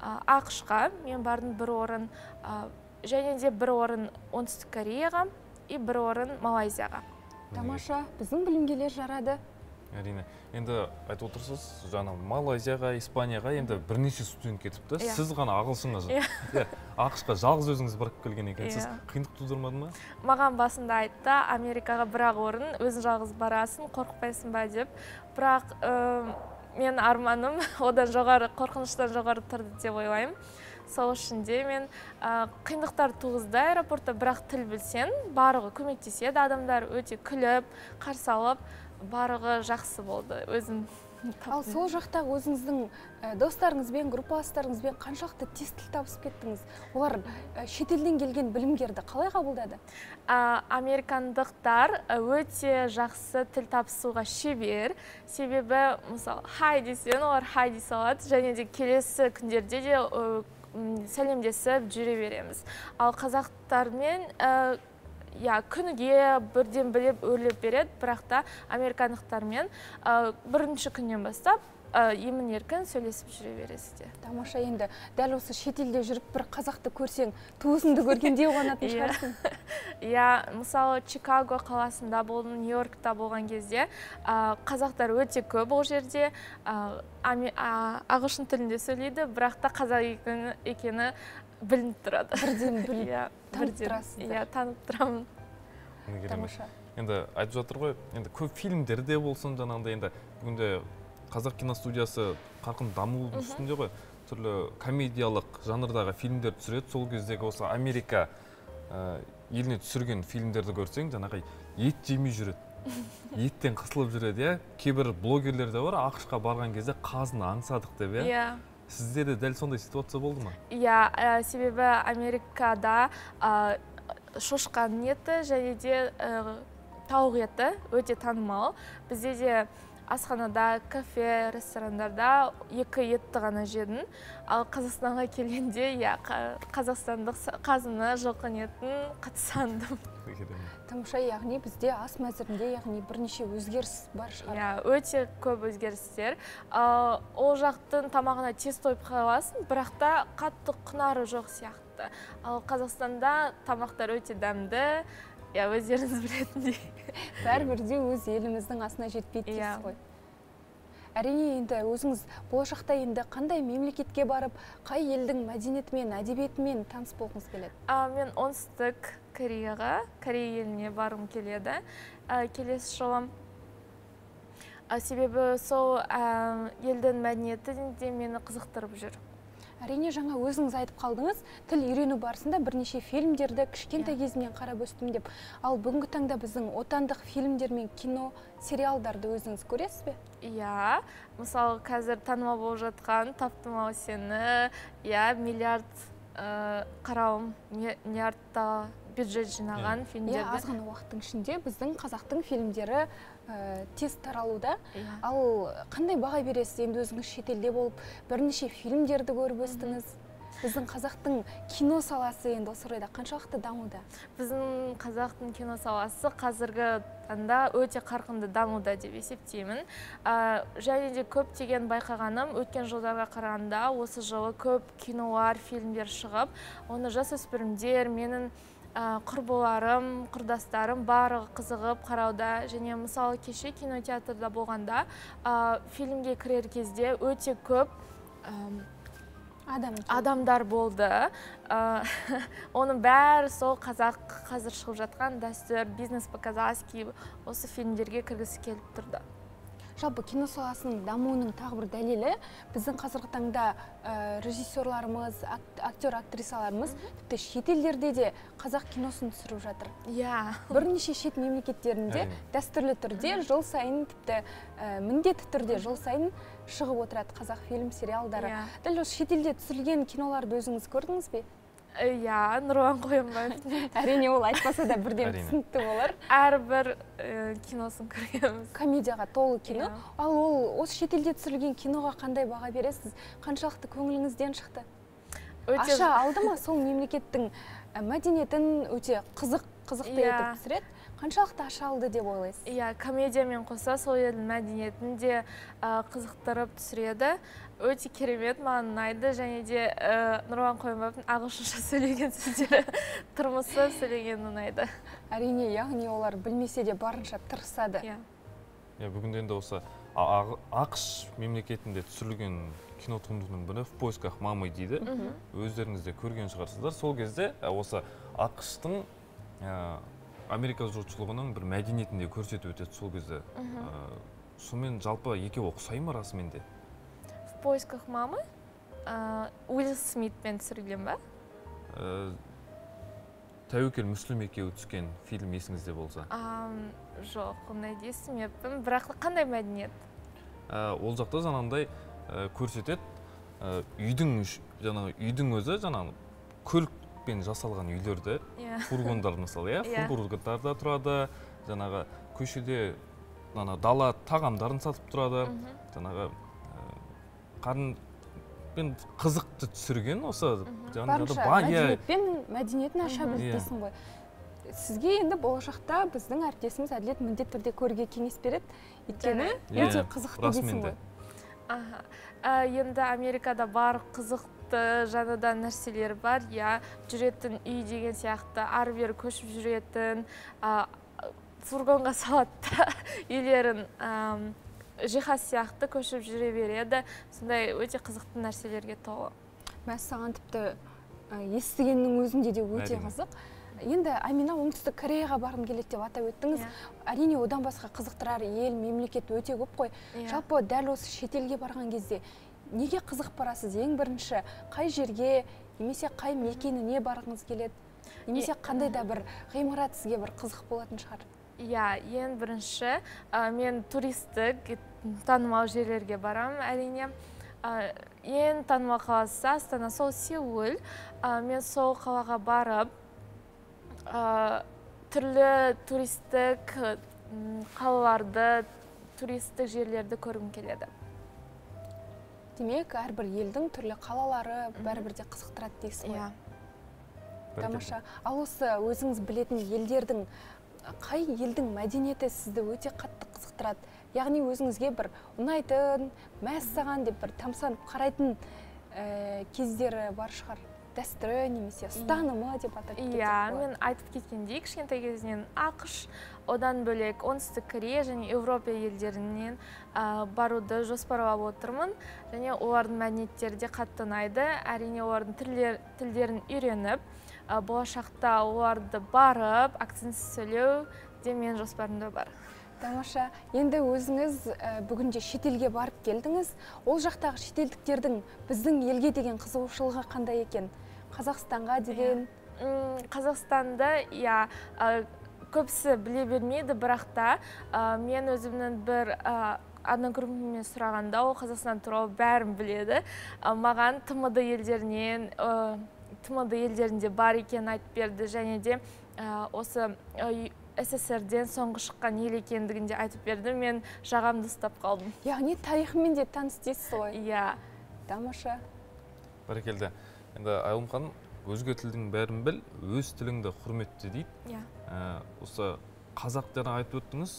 ақш-қа мен бардым бір орын, және де бір орын Оңтүстік Кореяға, и бір орын Малайзияға. Тамаша, біздің білімгелер жарады. Әрине. Енді айтып отырсыз, жаңа Малайзияға, Испанияға енді бірнеше студент кетіпті. Сіз ғана ағылшынға жүр. ақш-қа жалғыз өзіңіз барып келген екенсіз. Қиындық тудырмады ма? Маған басында айтты, Америкаға бір-ақ орын, өзің жалғыз барасың, қорықпайсың ба деп. Бірақ мен арманым одан жоғары, қорқыныштан жоғары тұрды деп ойлаймын. Сол үшін де мен қиындықтар туғызды аэропортта, бірақ тіл білсең, барлығы көмектеседі, адамдар өте күліп, қарсы алып, барлығы жақсы болды. Өзім Ал сол жақта өзіңіздің достарыңызбен, группаластарыңызбен қаншалықты тез тіл табысып кеттіңіз? Олар шетелден келген білімгерді қалай қабылдады? Американдықтар өте жақсы тіл табысуға шебер. Себебі, мысалы, хай десең, олар хай дей салады, және де келесі күндерде де сәлемдесіп жүре береміз. Ал қазақтармен я күніге бірден біліп өрлеп береді, бірақ та американдықтармен бірінші күннен бастап емін еркін сөйлесіп жүре бересіздер. Тамаша, енді дәл осы шетелде жүріп бір қазақты көрсең, туысыңды көргендей қуанатын шығарсың. Я, мысалы, Чикаго қаласында болдым, Нью-Йоркта болған кезде қазақтар өте көп ол жерде, ағылшын тілінде сөйлейді, бірақ та қазақ екені білініп тұрады. Бірден біліп, танып тұрасыздар. Иә, танып тұрамын. Тамаша. Енді айтып жатыр ғой, енді көп фильмдерде болсын, жаңағындай енді бүгінде қазақ киностудиясы қарқын даму үстінде ғой, түрлі комедиялық жанрдағы фильмдер түсіреді. Сол кездегі осы Америка еліне түсірген фильмдерді көрсең, жаңағы ет жемей жүреді. Еттен қысылып жүреді, иә. Кейбір блогерлер де бар, ақш-қа барған кезде қазыны аңсадық деп, иә. Сізде де дәл сондай ситуация болды ма? Иә, себебі Америкада шошқан еті және де тауық еті өте танымал. Бізде де асханада, кафе, ресторандарда екі етті ғана жедім. Ал Қазақстанға келгенде, иә, қазақстандық қазыны, жылқы етін қатысандым. Тамаша, яғни бізде ас мәзірінде, яғни бірнеше өзгеріс бар шығар. Иә, өте көп өзгерістер. Ол жақтың тамағына тез тойып қаласың, бірақ та қатты құнары жоқ сияқты. Ал Қазақстанда тамақтар өте дәмді, иә, өздеріңіз білетіндей. Бәрібірде өз еліміздің асына жетпейді дейсіз ғой. Әрине, енді өзіңіз болашақта енді қандай мемлекетке барып, қай елдің мәдениетімен, әдебиетімен таныс болғыңыз келеді? Мен Оңтүстік Кореяға, Корея еліне барғым келеді. Келесі жылы. Себебі сол елдің мәдениеті де мені қызықтырып жүр. Әрине, жаңа өзіңіз айтып қалдыңыз, тіл үйрену барысында бірнеше фильмдерді кішкентай кезімнен қарап өстім деп. Ал бүгінгі таңда біздің отандық фильмдер мен кино, сериалдарды өзіңіз көресіз бе? Иә, мысалы, қазір танымал болып жатқан Таптым ау сені, иә, миллиард қарауым, миллиардта бюджет жинаған фильмдерді. Аз ғана уақыттың ішінде біздің қазақтың фильмдері тез таралуда. Ал қандай баға бересіз? Енді өзіңіз шетелде болып, бірнеше фильмдерді көріп өстіңіз. Біздің қазақтың кино саласы енді осы орайда қаншалықты дамуда? Біздің қазақтың кино саласы қазіргі таңда өте қарқынды дамуда деп есептеймін. Және де көптеген байқағаным, өткен жылдарға қарағанда осы жылы көп кинолар, фильмдер шығып, оны жасөспірімдер, менің құрбыларым, құрдастарым барлығы қызығып қарауда. Және мысалы кеше кинотеатрда болғанда фильмге кірер кезде өте көп адамдар болды. Оның бәрі сол қазақ қазір шығып жатқан дәстүр, бизнес по-казахски осы фильмдерге кіргісі келіп тұрды. Жалпы кино саласының дамуының тағы бір дәлелі біздің қазіргі таңда режиссерларымыз, актер, актрисаларымыз тіпті шетелдерде де қазақ киносын түсіріп жатыр. Иә. Бірнеше шет мемлекеттерінде дәстүрлі түрде жыл сайын тіпті міндетті түрде жыл сайын шығып отырады қазақ фильм, сериалдары. Дәл осы шетелде түсірілген киноларды өзіңіз көрдіңіз бе? Иә, Нұрлан Қоянбаев. Әрине, ол айтпаса да бірден түсінікті болар. Әрбір киносын көргенбіз. Комедияға толы кино. Ал ол осы шетелде түсірілген киноға қандай баға бересіз? Қаншалықты көңіліңізден шықты? аша алды ма сол мемлекеттің мәдениетін өте қызық қызықты етіп түсіреді? Қаншалықты аша алды деп ойлайсыз? Иә, комедиямен қоса сол елдің мәдениетін де қызықтырып түсіреді. Өте керемет, маған ұнайды, және де Нұрлан Қойынбаевтың ағылшынша сөйлеген сөздері, тұрмысы сөйлеген ұнайды. Әрине, яғни олар білмесе де барынша тырысады. Иә, бүгінде енді осы ақш мемлекетінде түсірілген кино туындының бірі «В поисках мамы» дейді. Өздеріңіз де көрген шығарсыздар. Сол кезде осы ақштың Америка жұртшылығының бір мәдениетінде көрсетіп өтеді сол кезде. Сонымен жалпы екеуі ұқсай ма расымен де? «В поисках мамы» Уилл Смитпен түсірілген ба? Тәуекел Мүслім екеуі түскен фильм есіңізде болса? Жоқ, ондай естімеппін. Бірақ қандай мәдениет? Ол жақта жаңағындай көрсетеді. Үйдің өзі жаңағы көлікпен жасалған үйлерді, фургондар мысалы, фургондарда тұрады, жаңағы көшеде дала тағамдарын сатып тұрады, жаңағы қарынмен қызықты түсірген осы. Барынша мәдениетпен мәдениетін аша білді дейсің ғой. Сізге енді болашақта біздің әріптесіміз Әділет міндетті түрде көруге кеңес береді, өйткені өте қызықты дейсің ғой. Енді Америкада бар қызықты жаңадан нәрселер бар, я жүретін үй деген сияқты, ары-бері көшіп жүретін, фургонға салатта үйлерін жиһаз сияқты көшіп жүре береді. Сондай өте қызықты нәрселерге толы. Мәссаған тіпті естігеннің өзінде де өте қызық. Енді Амина оңтүстік Кореяға барғым келеді деп атап өттіңіз. Әрине одан басқа қызықтырар ел, мемлекет өте көп қой. Жалпы дәл осы шетелге барған кезде неге қызық барасыз? Ең бірінші қай жерге, немесе қай мекеніне барғыңыз келеді? Немесе қандай да бір ғимарат сізге бір қызық болатын шығар? Иә, ең бірінші мен туристік танымал жерлерге барам, әрине. Ең танымал қаласы Астана, сол Сеул. Мен сол қалаға барып, түрлі туристік қалаларды, туристік жерлерді көргім келеді. Демек, әрбір елдің түрлі қалалары бәрібірде қызықтырады дейсіз ғой. Тамаша. Ал осы өзіңіз білетін елдердің, қай елдің мәдениеті сізді өте қатты қызықтырады? Яғни өзіңізге бір ұнайтын, мәссаған деп бір тамсанып қарайтын кездері бар шығар? Дәстүрі немесе ұстанымы деп атап кетеді. Иә, мен айтып кеткендей, кішкентай кезінен ақш, одан бөлек оңтүстік Корея және Еуропа елдерінен баруды жоспарлап отырмын. Және олардың мәдениеттері де қатты ұнайды. Әрине олардың тілдерін үйреніп, болашақта оларды барып, акцентсіз сөйлеу де менің жоспарымда бар. Тамаша. Енді өзіңіз бүгінде шетелге барып келдіңіз. Ол жақтағы шетелдіктердің біздің елге деген қызығушылығы қандай екен? Қазақстанға деген? Қазақстанда, иә, көбісі біле бермейді, бірақ та мен өзімнің бір одногруппамен сұрағанда, ол Қазақстан туралы бәрін біледі. Маған ТМД елдерінен, ТМД елдерінде бар екен айтып берді, және де осы СССР-ден соңғы шыққан ел екендігінде айтып берді, мен жағамды ұстап қалдым. Яғни тарихымен де таныс дейсіз ғой? Иә. Тамаша. Бәрекелді. Енді Айылым ханым, өзге тілдің бәрін біл, өз тіліңді құрметте дейді. Иә. Осы қазақ дені айтып өттіңіз,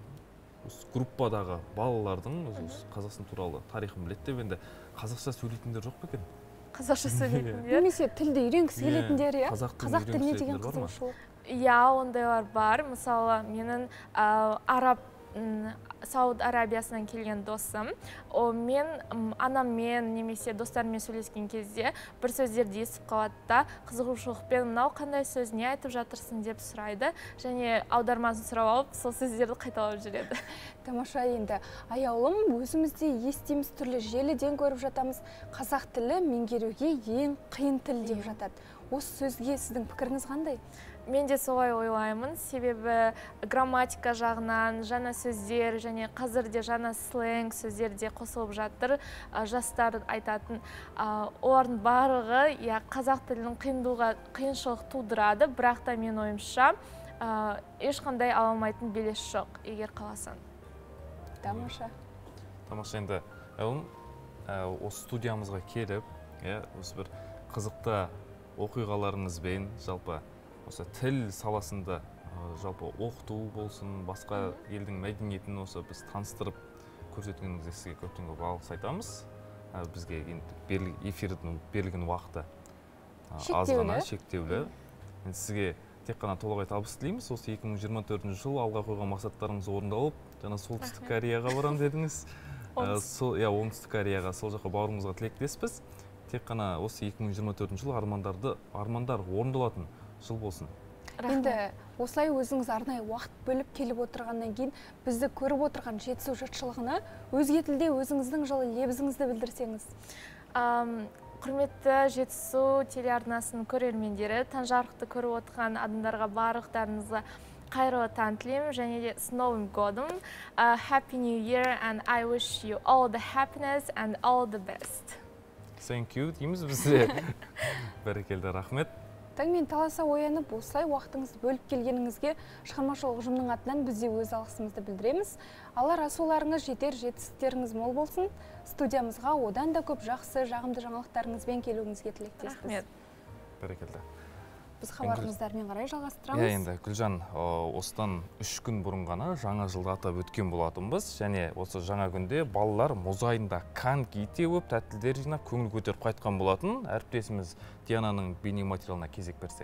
группадағы балалардың Қазақстан туралы тарихын біледі деп, енді қазақша сөйлейтіндер жоқ па екен? Қазақша сөйлейтіндер? Немесе тілді үйренгісі келетіндер, иә? Қазақ тіліне деген қызығушылық. Иә, ондайлар бар. Мысалы, менің араб, Сауд Арабиясынан келген досым, мен анаммен немесе достарыммен сөйлескен кезде бір сөздерді естіп қалады да, қызығушылықпен мынау қандай сөз, не айтып жатырсың деп сұрайды, және аудармасын сұрап алып, сол сөздерді қайталап жүреді. Тамаша. Енді аяулым, өзімізде естиміз, түрлі желіден көріп жатамыз, қазақ тілі меңгеруге ең қиын тіл деп жатады. Осы сөзге сіздің пікіріңіз қандай? Мен де солай ойлаймын, себебі грамматика жағынан жаңа сөздер және қазірде жаңа сленг сөздер де қосылып жатыр. Жастар айтатын, олардың барлығы қазақ тілінің қиыншылық тудырады, бірақ та мен ойымша ешқандай ала алмайтын белес жоқ, егер қаласаң. Тамаша. Тамаша. Енді Айылым, осы студиямызға келіп, осы бір қызықты оқиғаларыңызбен, жалпы осы тіл саласында жалпы оқыту болсын, басқа елдің мәдениетін осы біз таныстырып көрсеткеніңізге сізге көптен көп алғыс айтамыз. Бізге эфирдің берілген уақыты аз ғана, шектеулі. Сізге тек қана толағай табыс тілейміз. Осы екі мың жиырма төртінші жыл алға қойған мақсаттарыңыз орындалып, жаңа Солтүстік Кореяға барам дедіңіз. Оңтүстік Кореяға, сол жаққа бауырымызға тілектеспіз. Тек қана осы екі мың жиырма төртінші жыл армандарды, армандар орындалатын жыл болсын. Енді осылай өзіңіз арнайы уақыт бөліп келіп отырғаннан кейін бізді көріп отырған жетісу жұртшылығына өзге тілде өзіңіздің жылы лебізіңізді білдірсеңіз. Құрметті Жетісу телеарнасының көрермендері, таң жарықты көріп отырған адамдарға барлықтарыңызға қайырлы таң тілеймін, және де с Новым годом. Happy New Year and I wish you all the happiness and all the best. Thank you дейміз бізде. Бәрекелді, рахмет. Таңмен таласа оянып, осылай уақытыңызды бөліп келгеніңізге шығармашылық ұжымның атынан біз де өз алғысымызды білдіреміз. Алар асуларыңыз жетер, жетістіктеріңіз мол болсын. Студиямызға одан да көп жақсы, жағымды жаңалықтарыңызбен келуіңізге тілектеспіз. Рахмет. Бәрекелді. Біз хабарымыздармен қарай жалғастырамыз. Иә, енді Гүлжан, осыдан үш күн бұрын ғана жаңа жылды атап өткен болатынбыз, және осы жаңа күнде балалар мұз айдында коньки теуіп, тәттілер жинап, көңіл көтеріп қайтқан болатын. Әріптесіміз Диананың бейнематериалына кезек берсек.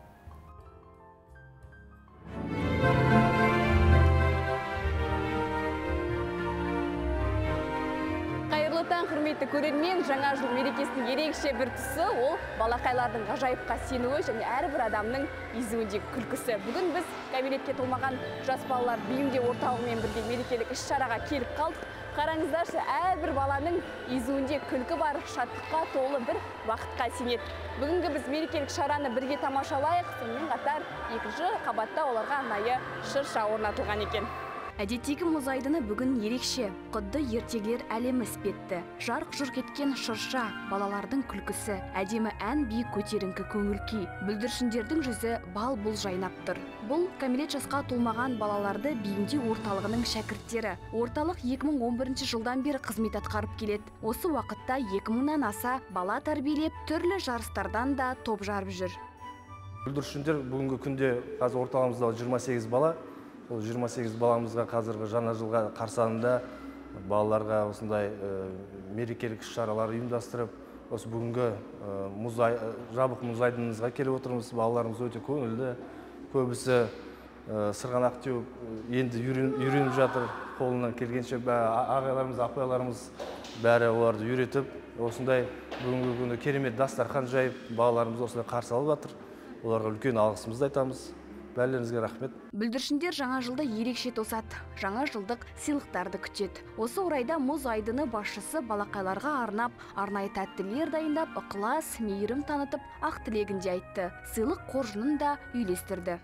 Қайырлы таң, құрметті көрермен, жаңа жыл мерекесінің ерекше бір тұсы ол балақайлардың ғажайыпқа сенуі және әрбір адамның езуіндегі күлкісі. Бүгін біз кәмелетке толмаған жас балалар бейімдеу орталығымен бірге мерекелік іс-шараға келіп қалдық. Қараңыздаршы, әрбір баланың езуінде күлкі бар, шаттыққа толы бір уақытқа сенеді. Бүгінгі біз мерекелік шараны бірге тамашалайық, сонымен қатар екінші қабатта оларға арнайы шырша орнатылған екен. Әдеттегі мұз айдыны бүгін ерекше, құдды ертегілер әлемі іспетті. Жарқ-жұрқ еткен шырша, балалардың күлкісі, әдемі ән би көтеріңкі көңіл-күй. Бүлдіршіндердің жүзі бал-бұл жайнап тұр. Бұл кәмелет жасқа толмаған балаларды бейімдеу орталығының шәкірттері. Орталық екі мың он бірінші жылдан бері қызмет атқарып келеді. Осы уақытта екі мыңнан аса бала тәрбиелеп, түрлі жарыстардан да топ жарып жүр. Бүлдіршіндер бүгінгі күнде қазір орталығымызда жиырма сегіз бала. Ол жиырма сегіз баламызға қазіргі жаңа жылға қарсаңында балаларға осындай мерекелік іс-шаралар ұйымдастырып, осы бүгінгі жабық мұз айдынымызға келіп отырмыз. Балаларымыз өте көңілді, көбісі сырғанақ теуіп, енді үйреніп жатыр. Қолынан келгенше ағайларымыз, апайларымыз бәрі оларды үйретіп, осындай бүгінгі күні керемет дастархан жайып, балаларымыз осындай қарсы алып жатыр. Оларға үлкен алғысымызды айтамыз. Бәлеріңізге рахмет. Бүлдіршіндер жаңа жылды ерекше тосады, жаңа жылдық сыйлықтарды күтеді. Осы орайда мұз айдыны басшысы балақайларға арнап, арнайы тәттілер дайындап, ықылас, мейірім танытып, ақ тілегін де айтты. Сыйлық қоржынын да үйлестірді.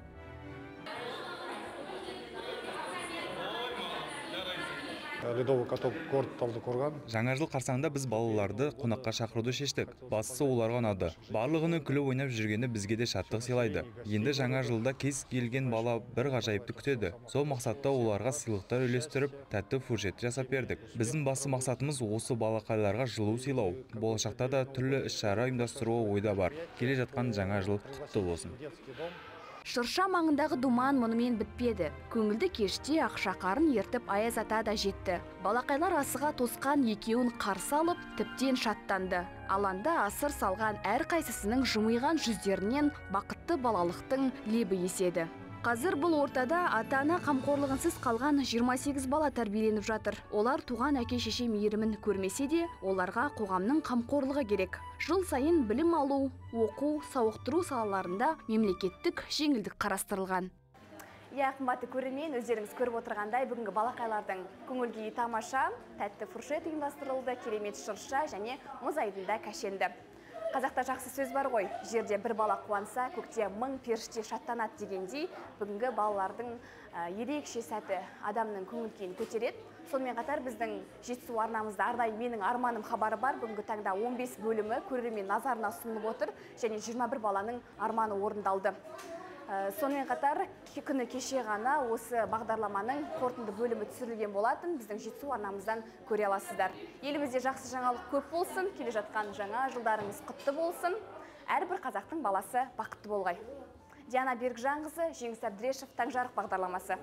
Ледовый каток город Талдыкорган. Жаңа жыл қарсаңында біз балаларды қонаққа шақыруды шештік. Бастысы оларға ұнады. Барлығының күліп ойнап жүргені бізге де шаттық сыйлайды. Енді жаңа жылда кез келген бала бір ғажайыпты күтеді. Сол мақсатта оларға сыйлықтар үйлестіріп, тәтті фуршет жасап бердік. Біздің басты мақсатымыз осы балақайларға жылу сыйлау. Болашақта да түрлі іс-шара ұйымдастыруы ойда бар. Келе жатқан жаңа жыл құтты болсын. Шырша маңындағы думан мұнымен бітпеді. Көңілді кеште ақшақарын ертіп Аяз ата да жетті. Балақайлар асыға тосқан екеуін қарсы алып, тіптен шаттанды. Аланда асыр салған әрқайсысының жымиған жүздерінен бақытты балалықтың лебі еседі. Қазір бұл ортада ата-ана қамқорлығынсыз қалған жиырма сегіз бала тәрбиеленіп жатыр. Олар туған әке-шеше мейірімін көрмесе де, оларға қоғамның қамқорлығы керек. Жыл сайын білім алу, оқу, сауықтыру салаларында мемлекеттік жеңілдік қарастырылған. Иә, қымбатты көрермен, өздеріңіз көріп отырғандай, бүгінгі балақайлардың көңіл-күйі тамаша, тәтті фуршет ұйымдастырылды, керемет шырша және мұз айдында кәшенді. Қазақта жақсы сөз бар ғой, жерде бір бала қуанса, көкте мың періште шаттанады дегендей, бүгінгі балалардың ерекше сәті адамның көңіл-күйін көтереді. Сонымен қатар біздің Жетісу арнамызда арнайы менің арманым хабары бар. Бүгінгі таңда он бес бөлімі көрермен назарына ұсынылып отыр және жиырма бір баланың арманы орындалды. Сонымен қатар күні кеше ғана осы бағдарламаның қорытынды бөлімі түсірілген болатын, біздің Жетісу арнамыздан көре аласыздар. Елімізде жақсы жаңалық көп болсын, келе жатқан жаңа жылдарыңыз құтты болсын, әрбір қазақтың баласы бақытты болғай. Диана Берікжанқызы, Жеңіс Әбдірешев, Таңжарық бағдарламасы.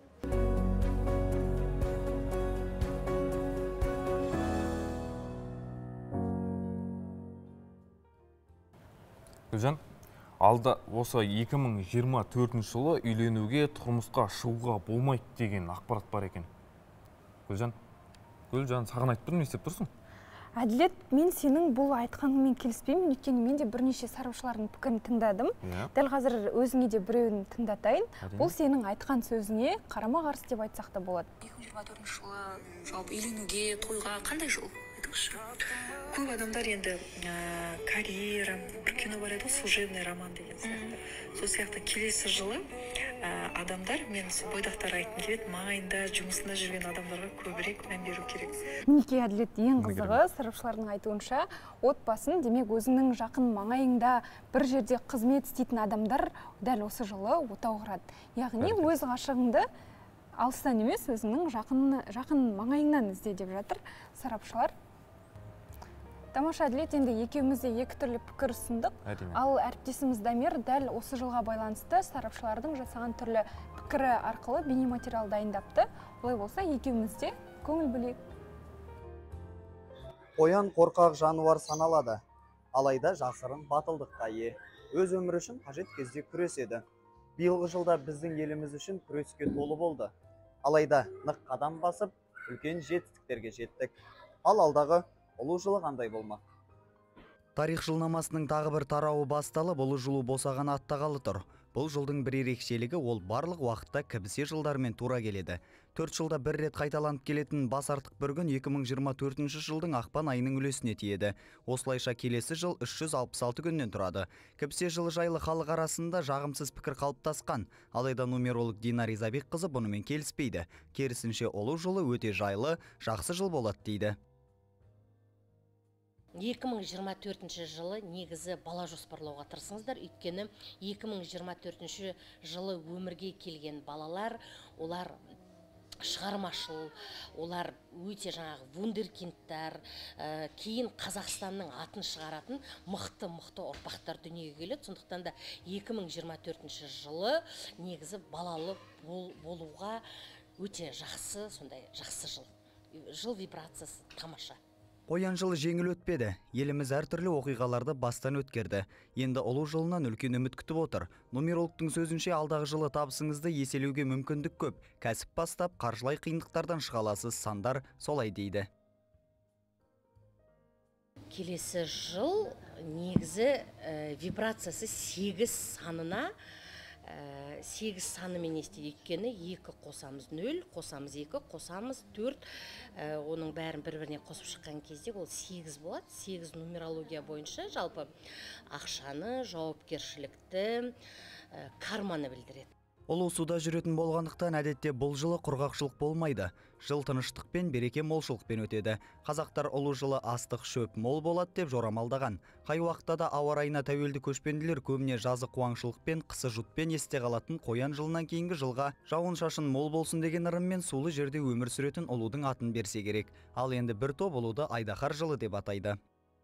Гүлжан, алда осы екі мың жиырма төртінші жылы үйленуге, тұрмысқа шығуға болмайды деген ақпарат бар екен. Гүлжан, Гүлжан, саған айтып тұрмын, не істеп тұрсың? Әділет, мен сенің бұл айтқаныңмен келіспеймін, өйткені мен де бірнеше сарапшылардың пікірін тыңдадым. Дәл қазір өзіңе де біреуін тыңдатайын. Бұл сенің айтқан сөзіңе қарама-қарсы деп айтсақ та болады. екі мың жиырма төртінші жылы жалпы үйленуге, тойға қандай жыл? Көп адамдар енді карьера, бір кино бар еді, служебный роман деген сияқты. Сол сияқты келесі жылы адамдар, мен бойдақтар айтқым келеді, маңайында, жұмысында жүрген адамдарға көбірек мән беру керек. Мінекей, Әділет, ең қызығы, сарапшылардың айтуынша, отбасын, демек өзіңнің жақын маңайыңда бір жерде қызмет істейтін адамдар дәл осы жылы отау құрады. Яғни өз ғашығыңды алыстан емес, өзіңнің жақын маңайыңнан ізде деп жатыр сарапшылар. Тамаша, Әділет, енді екеумізде екі түрлі пікір ұсындық. Ал әріптесіміз Дамир дәл осы жылға байланысты сарапшылардың жасаған түрлі пікірі арқылы бейнематериал дайындапты. Олай болса, екеумізде көңіл бөлейік. Қоян қорқақ жануар саналады, алайда жасырын батылдыққа ие. Өз өмірі үшін қажет кезде күреседі. Биылғы жылда біздің еліміз үшін күреске толы болды. Алайда нық қадам басып, үлкен жетістіктерге жеттік. Ал алдағы ұлы жылы қандай болмақ? Тарих жылнамасының тағы бір тарауы басталып, ұлы жылы босаған аттағалы тұр. Бұл жылдың бір ерекшелігі ол барлық уақытта кібісе жылдармен тура келеді. Төрт жылда бір рет қайталанып келетін бас артық бір күн екі мың жиырма төртінші жылдың ақпан айының үлесіне тиеді. Осылайша келесі жыл үш жүз алпыс алты күннен тұрады. Кібісе жылы жайлы халық арасында жағымсыз пікір қалыптасқан. Алайда нумеролог Дина Ризабекқызы бұнымен келіспейді. Керісінше ұлы жылы өте жайлы, жақсы жыл болады дейді. екі мың жиырма төртінші жылы негізі бала жоспарлауға тырысыңыздар, өйткені екі мың жиырма төртінші жылы өмірге келген балалар, олар шығармашыл, олар өте жаңағы вундеркиндтар, кейін Қазақстанның атын шығаратын мықты-мықты ұрпақтар дүниеге келеді. Сондықтан да екі мың жиырма төртінші жылы негізі балалы болуға өте жақсы, сондай жақсы жыл. Жыл вибрациясы тамаша. Қоян жылы жеңіл өтпеді. Еліміз әртүрлі оқиғаларды бастан өткерді. Енді ұлы жылынан үлкен үміт күтіп отыр. Нумерологтың сөзінше алдағы жылы табысыңызды еселеуге мүмкіндік көп. Кәсіп бастап, қаржылай қиындықтардан шыға аласыз, сандар солай дейді. Келесі жыл негізі вибрациясы сегіз санына сегіз санымен естейді. Өйткені екі қосамыз нөл, қосамыз екі, қосамыз төрт, оның бәрін бір-біріне қосып шыққан кезде ол сегіз болады. сегіз нумерология бойынша жалпы ақшаны, жауапкершілікті, карманы білдіреді. Ұлы суда жүретін болғандықтан әдетте бұл жылы құрғақшылық болмайды. Жыл тыныштықпен, береке молшылықпен өтеді. Қазақтар ұлы жылы астық шөп мол болады деп жорамалдаған. Қай уақытта да ауа райына тәуелді көшпенділер көбіне жазы қуаңшылықпен, қысы жұтпен есте қалатын Қоян жылынан кейінгі жылға жауын шашын мол болсын деген ырыммен сулы жерде өмір сүретін ұлудың атын берсе керек. Ал енді бір топ ұлуды Айдахар жылы деп атайды.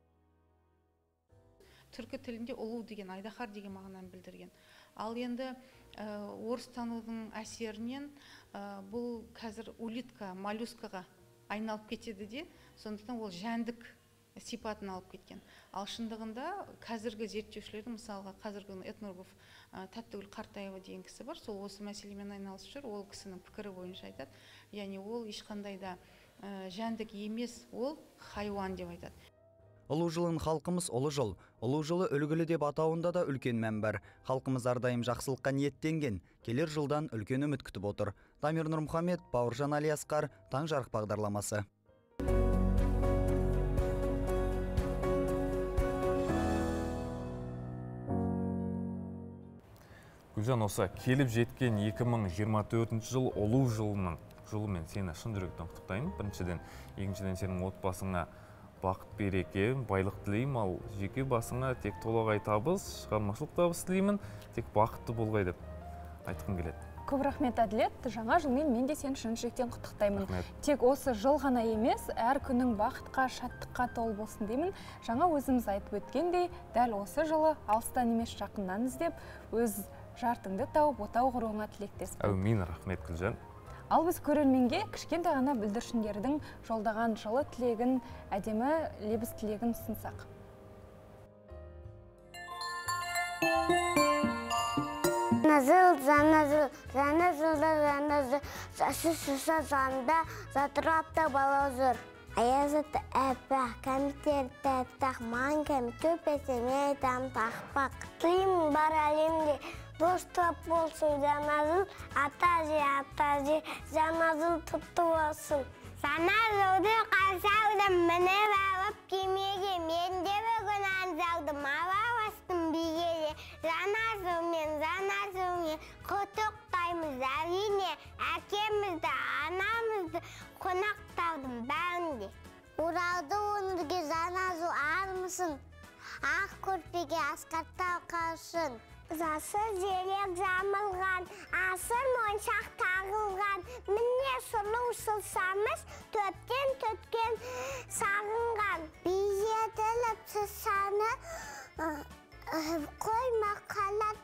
Түркі тілінде ұлу деген Айдахар деген мағынаны білдірген. Ал енді орыс танудың әсерінен бұл қазір улитка, моллюскаға айналып кетеді де, сондықтан ол жәндік сипатын алып кеткен. Ал шындығында қазіргі зерттеушілердің, мысалға қазіргі этнограф Тәттігүл Қартаева деген кісі бар, сол осы мәселемен айналысып жүр, ол кісінің пікірі бойынша айтады. Яғни ол ешқандай да жәндік емес, ол хайуан деп айтады. Ұлы жылын халқымыз ұлы жыл, ұлы жылы үлгілі деп атауында да үлкен мән бар. Халқымыз ардайым жақсылыққа ниеттенген, келер жылдан үлкен үміт күтіп отыр. Дамир Нұрмұхамед, Бауыржан Алиасқар, Таңжарық бағдарламасы. Гүлжан, осы келіп жеткен екі мың жиырма төртінші жыл ұлы жылының жылымен сені шын жүректен құттықтаймын. Біріншіден, екіншіден сенің отбасыңа бақыт береке, байлық тілеймін, ал жеке басыңа тек толағай табыс, шығармашылық табыс тілеймін, тек бақытты болғай деп айтқым келеді. Көп рахмет, Әділет. Жаңа жылмен мен де сені шын жүректен құттықтаймын. Тек осы жыл ғана емес, әр күнің бақытқа, шаттыққа толы болсын деймін. Жаңа өзіміз айтып өткендей, дәл осы жылы алыстан емес жақыннан іздеп, өз жартыңды тауып, отау құруыңа тілектеспін. Әумин, рахмет Гүлжан. Ал біз көрерменге кішкентай ғана бүлдіршіндердің жолдаған жылы тілегін, әдемі лебіз тілегін ұсынсақ. Заназыл, заназыл, заназылда заназыл, жасы сұса занда, затырапта балаузыр. Аязыты әппақ, кәмітер тәптақ, маң кәмі төпесеме айтам тақпақ. Тыйым бар әлемде, достап болсын заназыл, атажы, атажы, заназыл тұтты болсын. Заназылды қарсаудым, міне бағып кемеге, мен де бүгін анзалдым, ава бастым бигеге. Заназылмен, заназылмен, құттықтаймыз әрине, әкемізді, анамызды қонақтаудым бәрінде. Уралды өңірге заназыл армысын, ақ көрпеге асқаттау қалсын. Засы желек жамылған, асыр моншақ тағылған, міне сұлу сылсамыз, төптен төткен сағынған. Бейетіліп сысаны, қойма қалат,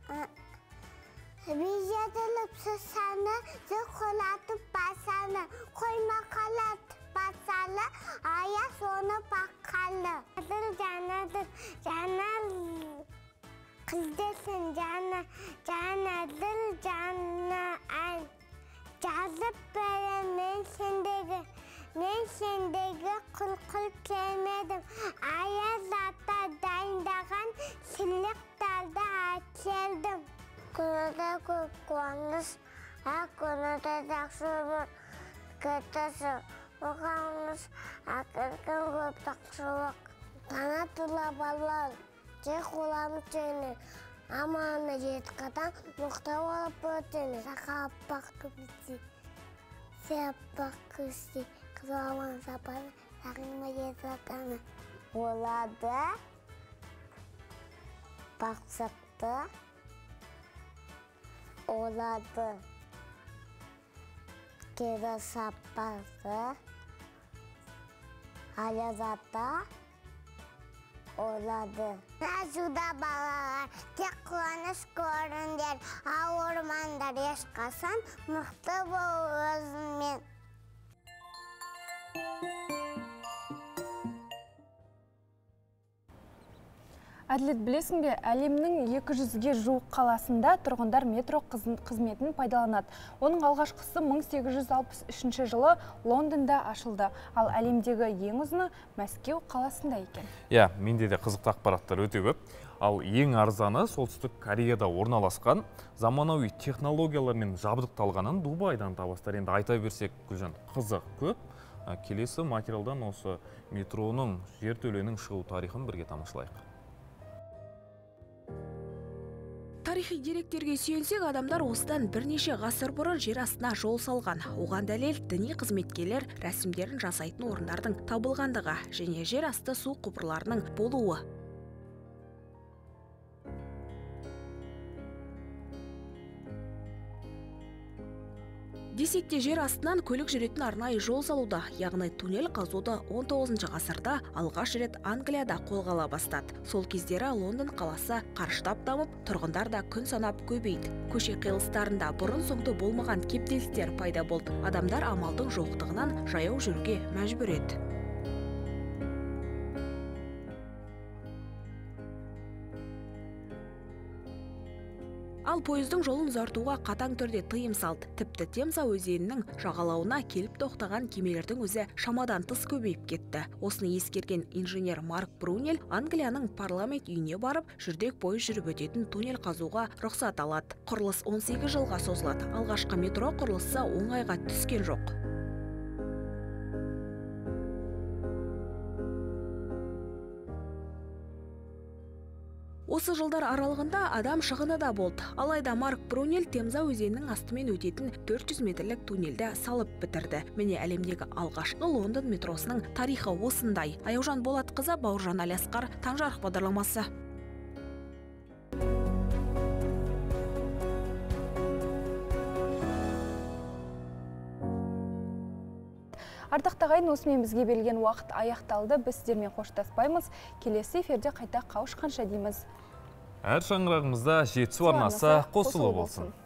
бейетіліп сысаны, зүқылатып басаны, қойма қалат басаны, ая соны баққалы. Жадыр жанадыр, жанар қыздесін жаны, жанадыр жаны ән. Жазып бәрі мен сендегі, мен сендегі құл-құл келмедім. Аяз ата дайындаған сіліктарды әкелдім. Күніде көп қуаныш, әк күніде жақсы бір көтесі. Оғанымыз әкірген көп тақшылық. Тана тұла балар, жек оламыз жөні. Аманы жеті қадан мұқта болып өтені. Сақап бақ күмісі, сеп бақ күсі. Қызуаман сапаны, сақыңма жеті атаны. Олады, бақсықты, олады, кері сапасы, алязата, олады. Назуда балалар, тек қуаныш көріңдер, ал ормандар ешқасан, мықты бол өзіңмен. Әділет, білесің бе, әлемнің екі жүзге жуық қаласында тұрғындар метро қызметін пайдаланады. Оның алғашқысы мың сегіз жүз алпыс үшінші жылы Лондонда ашылды, ал әлемдегі ең ұзыны Мәскеу қаласында екен. Иә, менде де қызықты ақпараттар өте көп. Ал ең арзаны солтүстік Кореяда орналасқан, заманауи технологиялармен жабдықталғанын Дубайдан табастар. Енді айта берсек, Гүлжан, қызық көп. Келесі материалдан осы метроның жертөленің шығу тарихын бірге тамашалайық. Тарихи деректерге сүйенсек, адамдар осыдан бірнеше ғасыр бұрын жер астына жол салған. Оған дәлел діни қызметкерлер рәсімдерін жасайтын орындардың табылғандығы және жер асты су құбырларының болуы. Десек те жер астынан көлік жүретін арнайы жол салуда, яғни туннель қазуды он тоғызыншы ғасырда алғаш рет Англияда қолға ала бастады. Сол кездері Лондон қаласы қарыштап дамып, тұрғындар да күн санап көбейді. Көше қиылыстарында бұрын соңды болмаған кептелістер пайда болды. Адамдар амалдың жоқтығынан жаяу жүруге мәжбүр еді. Ал пойыздың жолын ұзартуға қатаң түрде тыйым салды. Тіпті Темза өзенінің жағалауына келіп тоқтаған кемелердің өзі шамадан тыс көбейіп кетті. Осыны ескерген инженер Марк Брунель Англияның парламент үйіне барып, жүрдек пойыз жүріп өтетін туннель қазуға рұқсат алады. Құрылыс он сегіз жылға созылады. Алғашқы метро құрылысы оңайға түскен жоқ. Осы жылдар аралығында адам шығыны да болды. Алайда Марк Брунель Темза өзенінің астымен өтетін төрт жүз метрлік туннелді салып бітірді. Міне әлемдегі алғашқы Лондон метросының тарихы осындай. Аяужан Болатқызы, Бауыржан Алиасқар, Таңжарық бағдарламасы. Ардақтағы ағайын, осымен бізге берілген уақыт аяқталды. Біз сіздермен қоштаспаймыз. Келесі эфирде қайта қауышқанша дейміз. Әр шаңырағымызда жетісу арнасы қосылы болсын.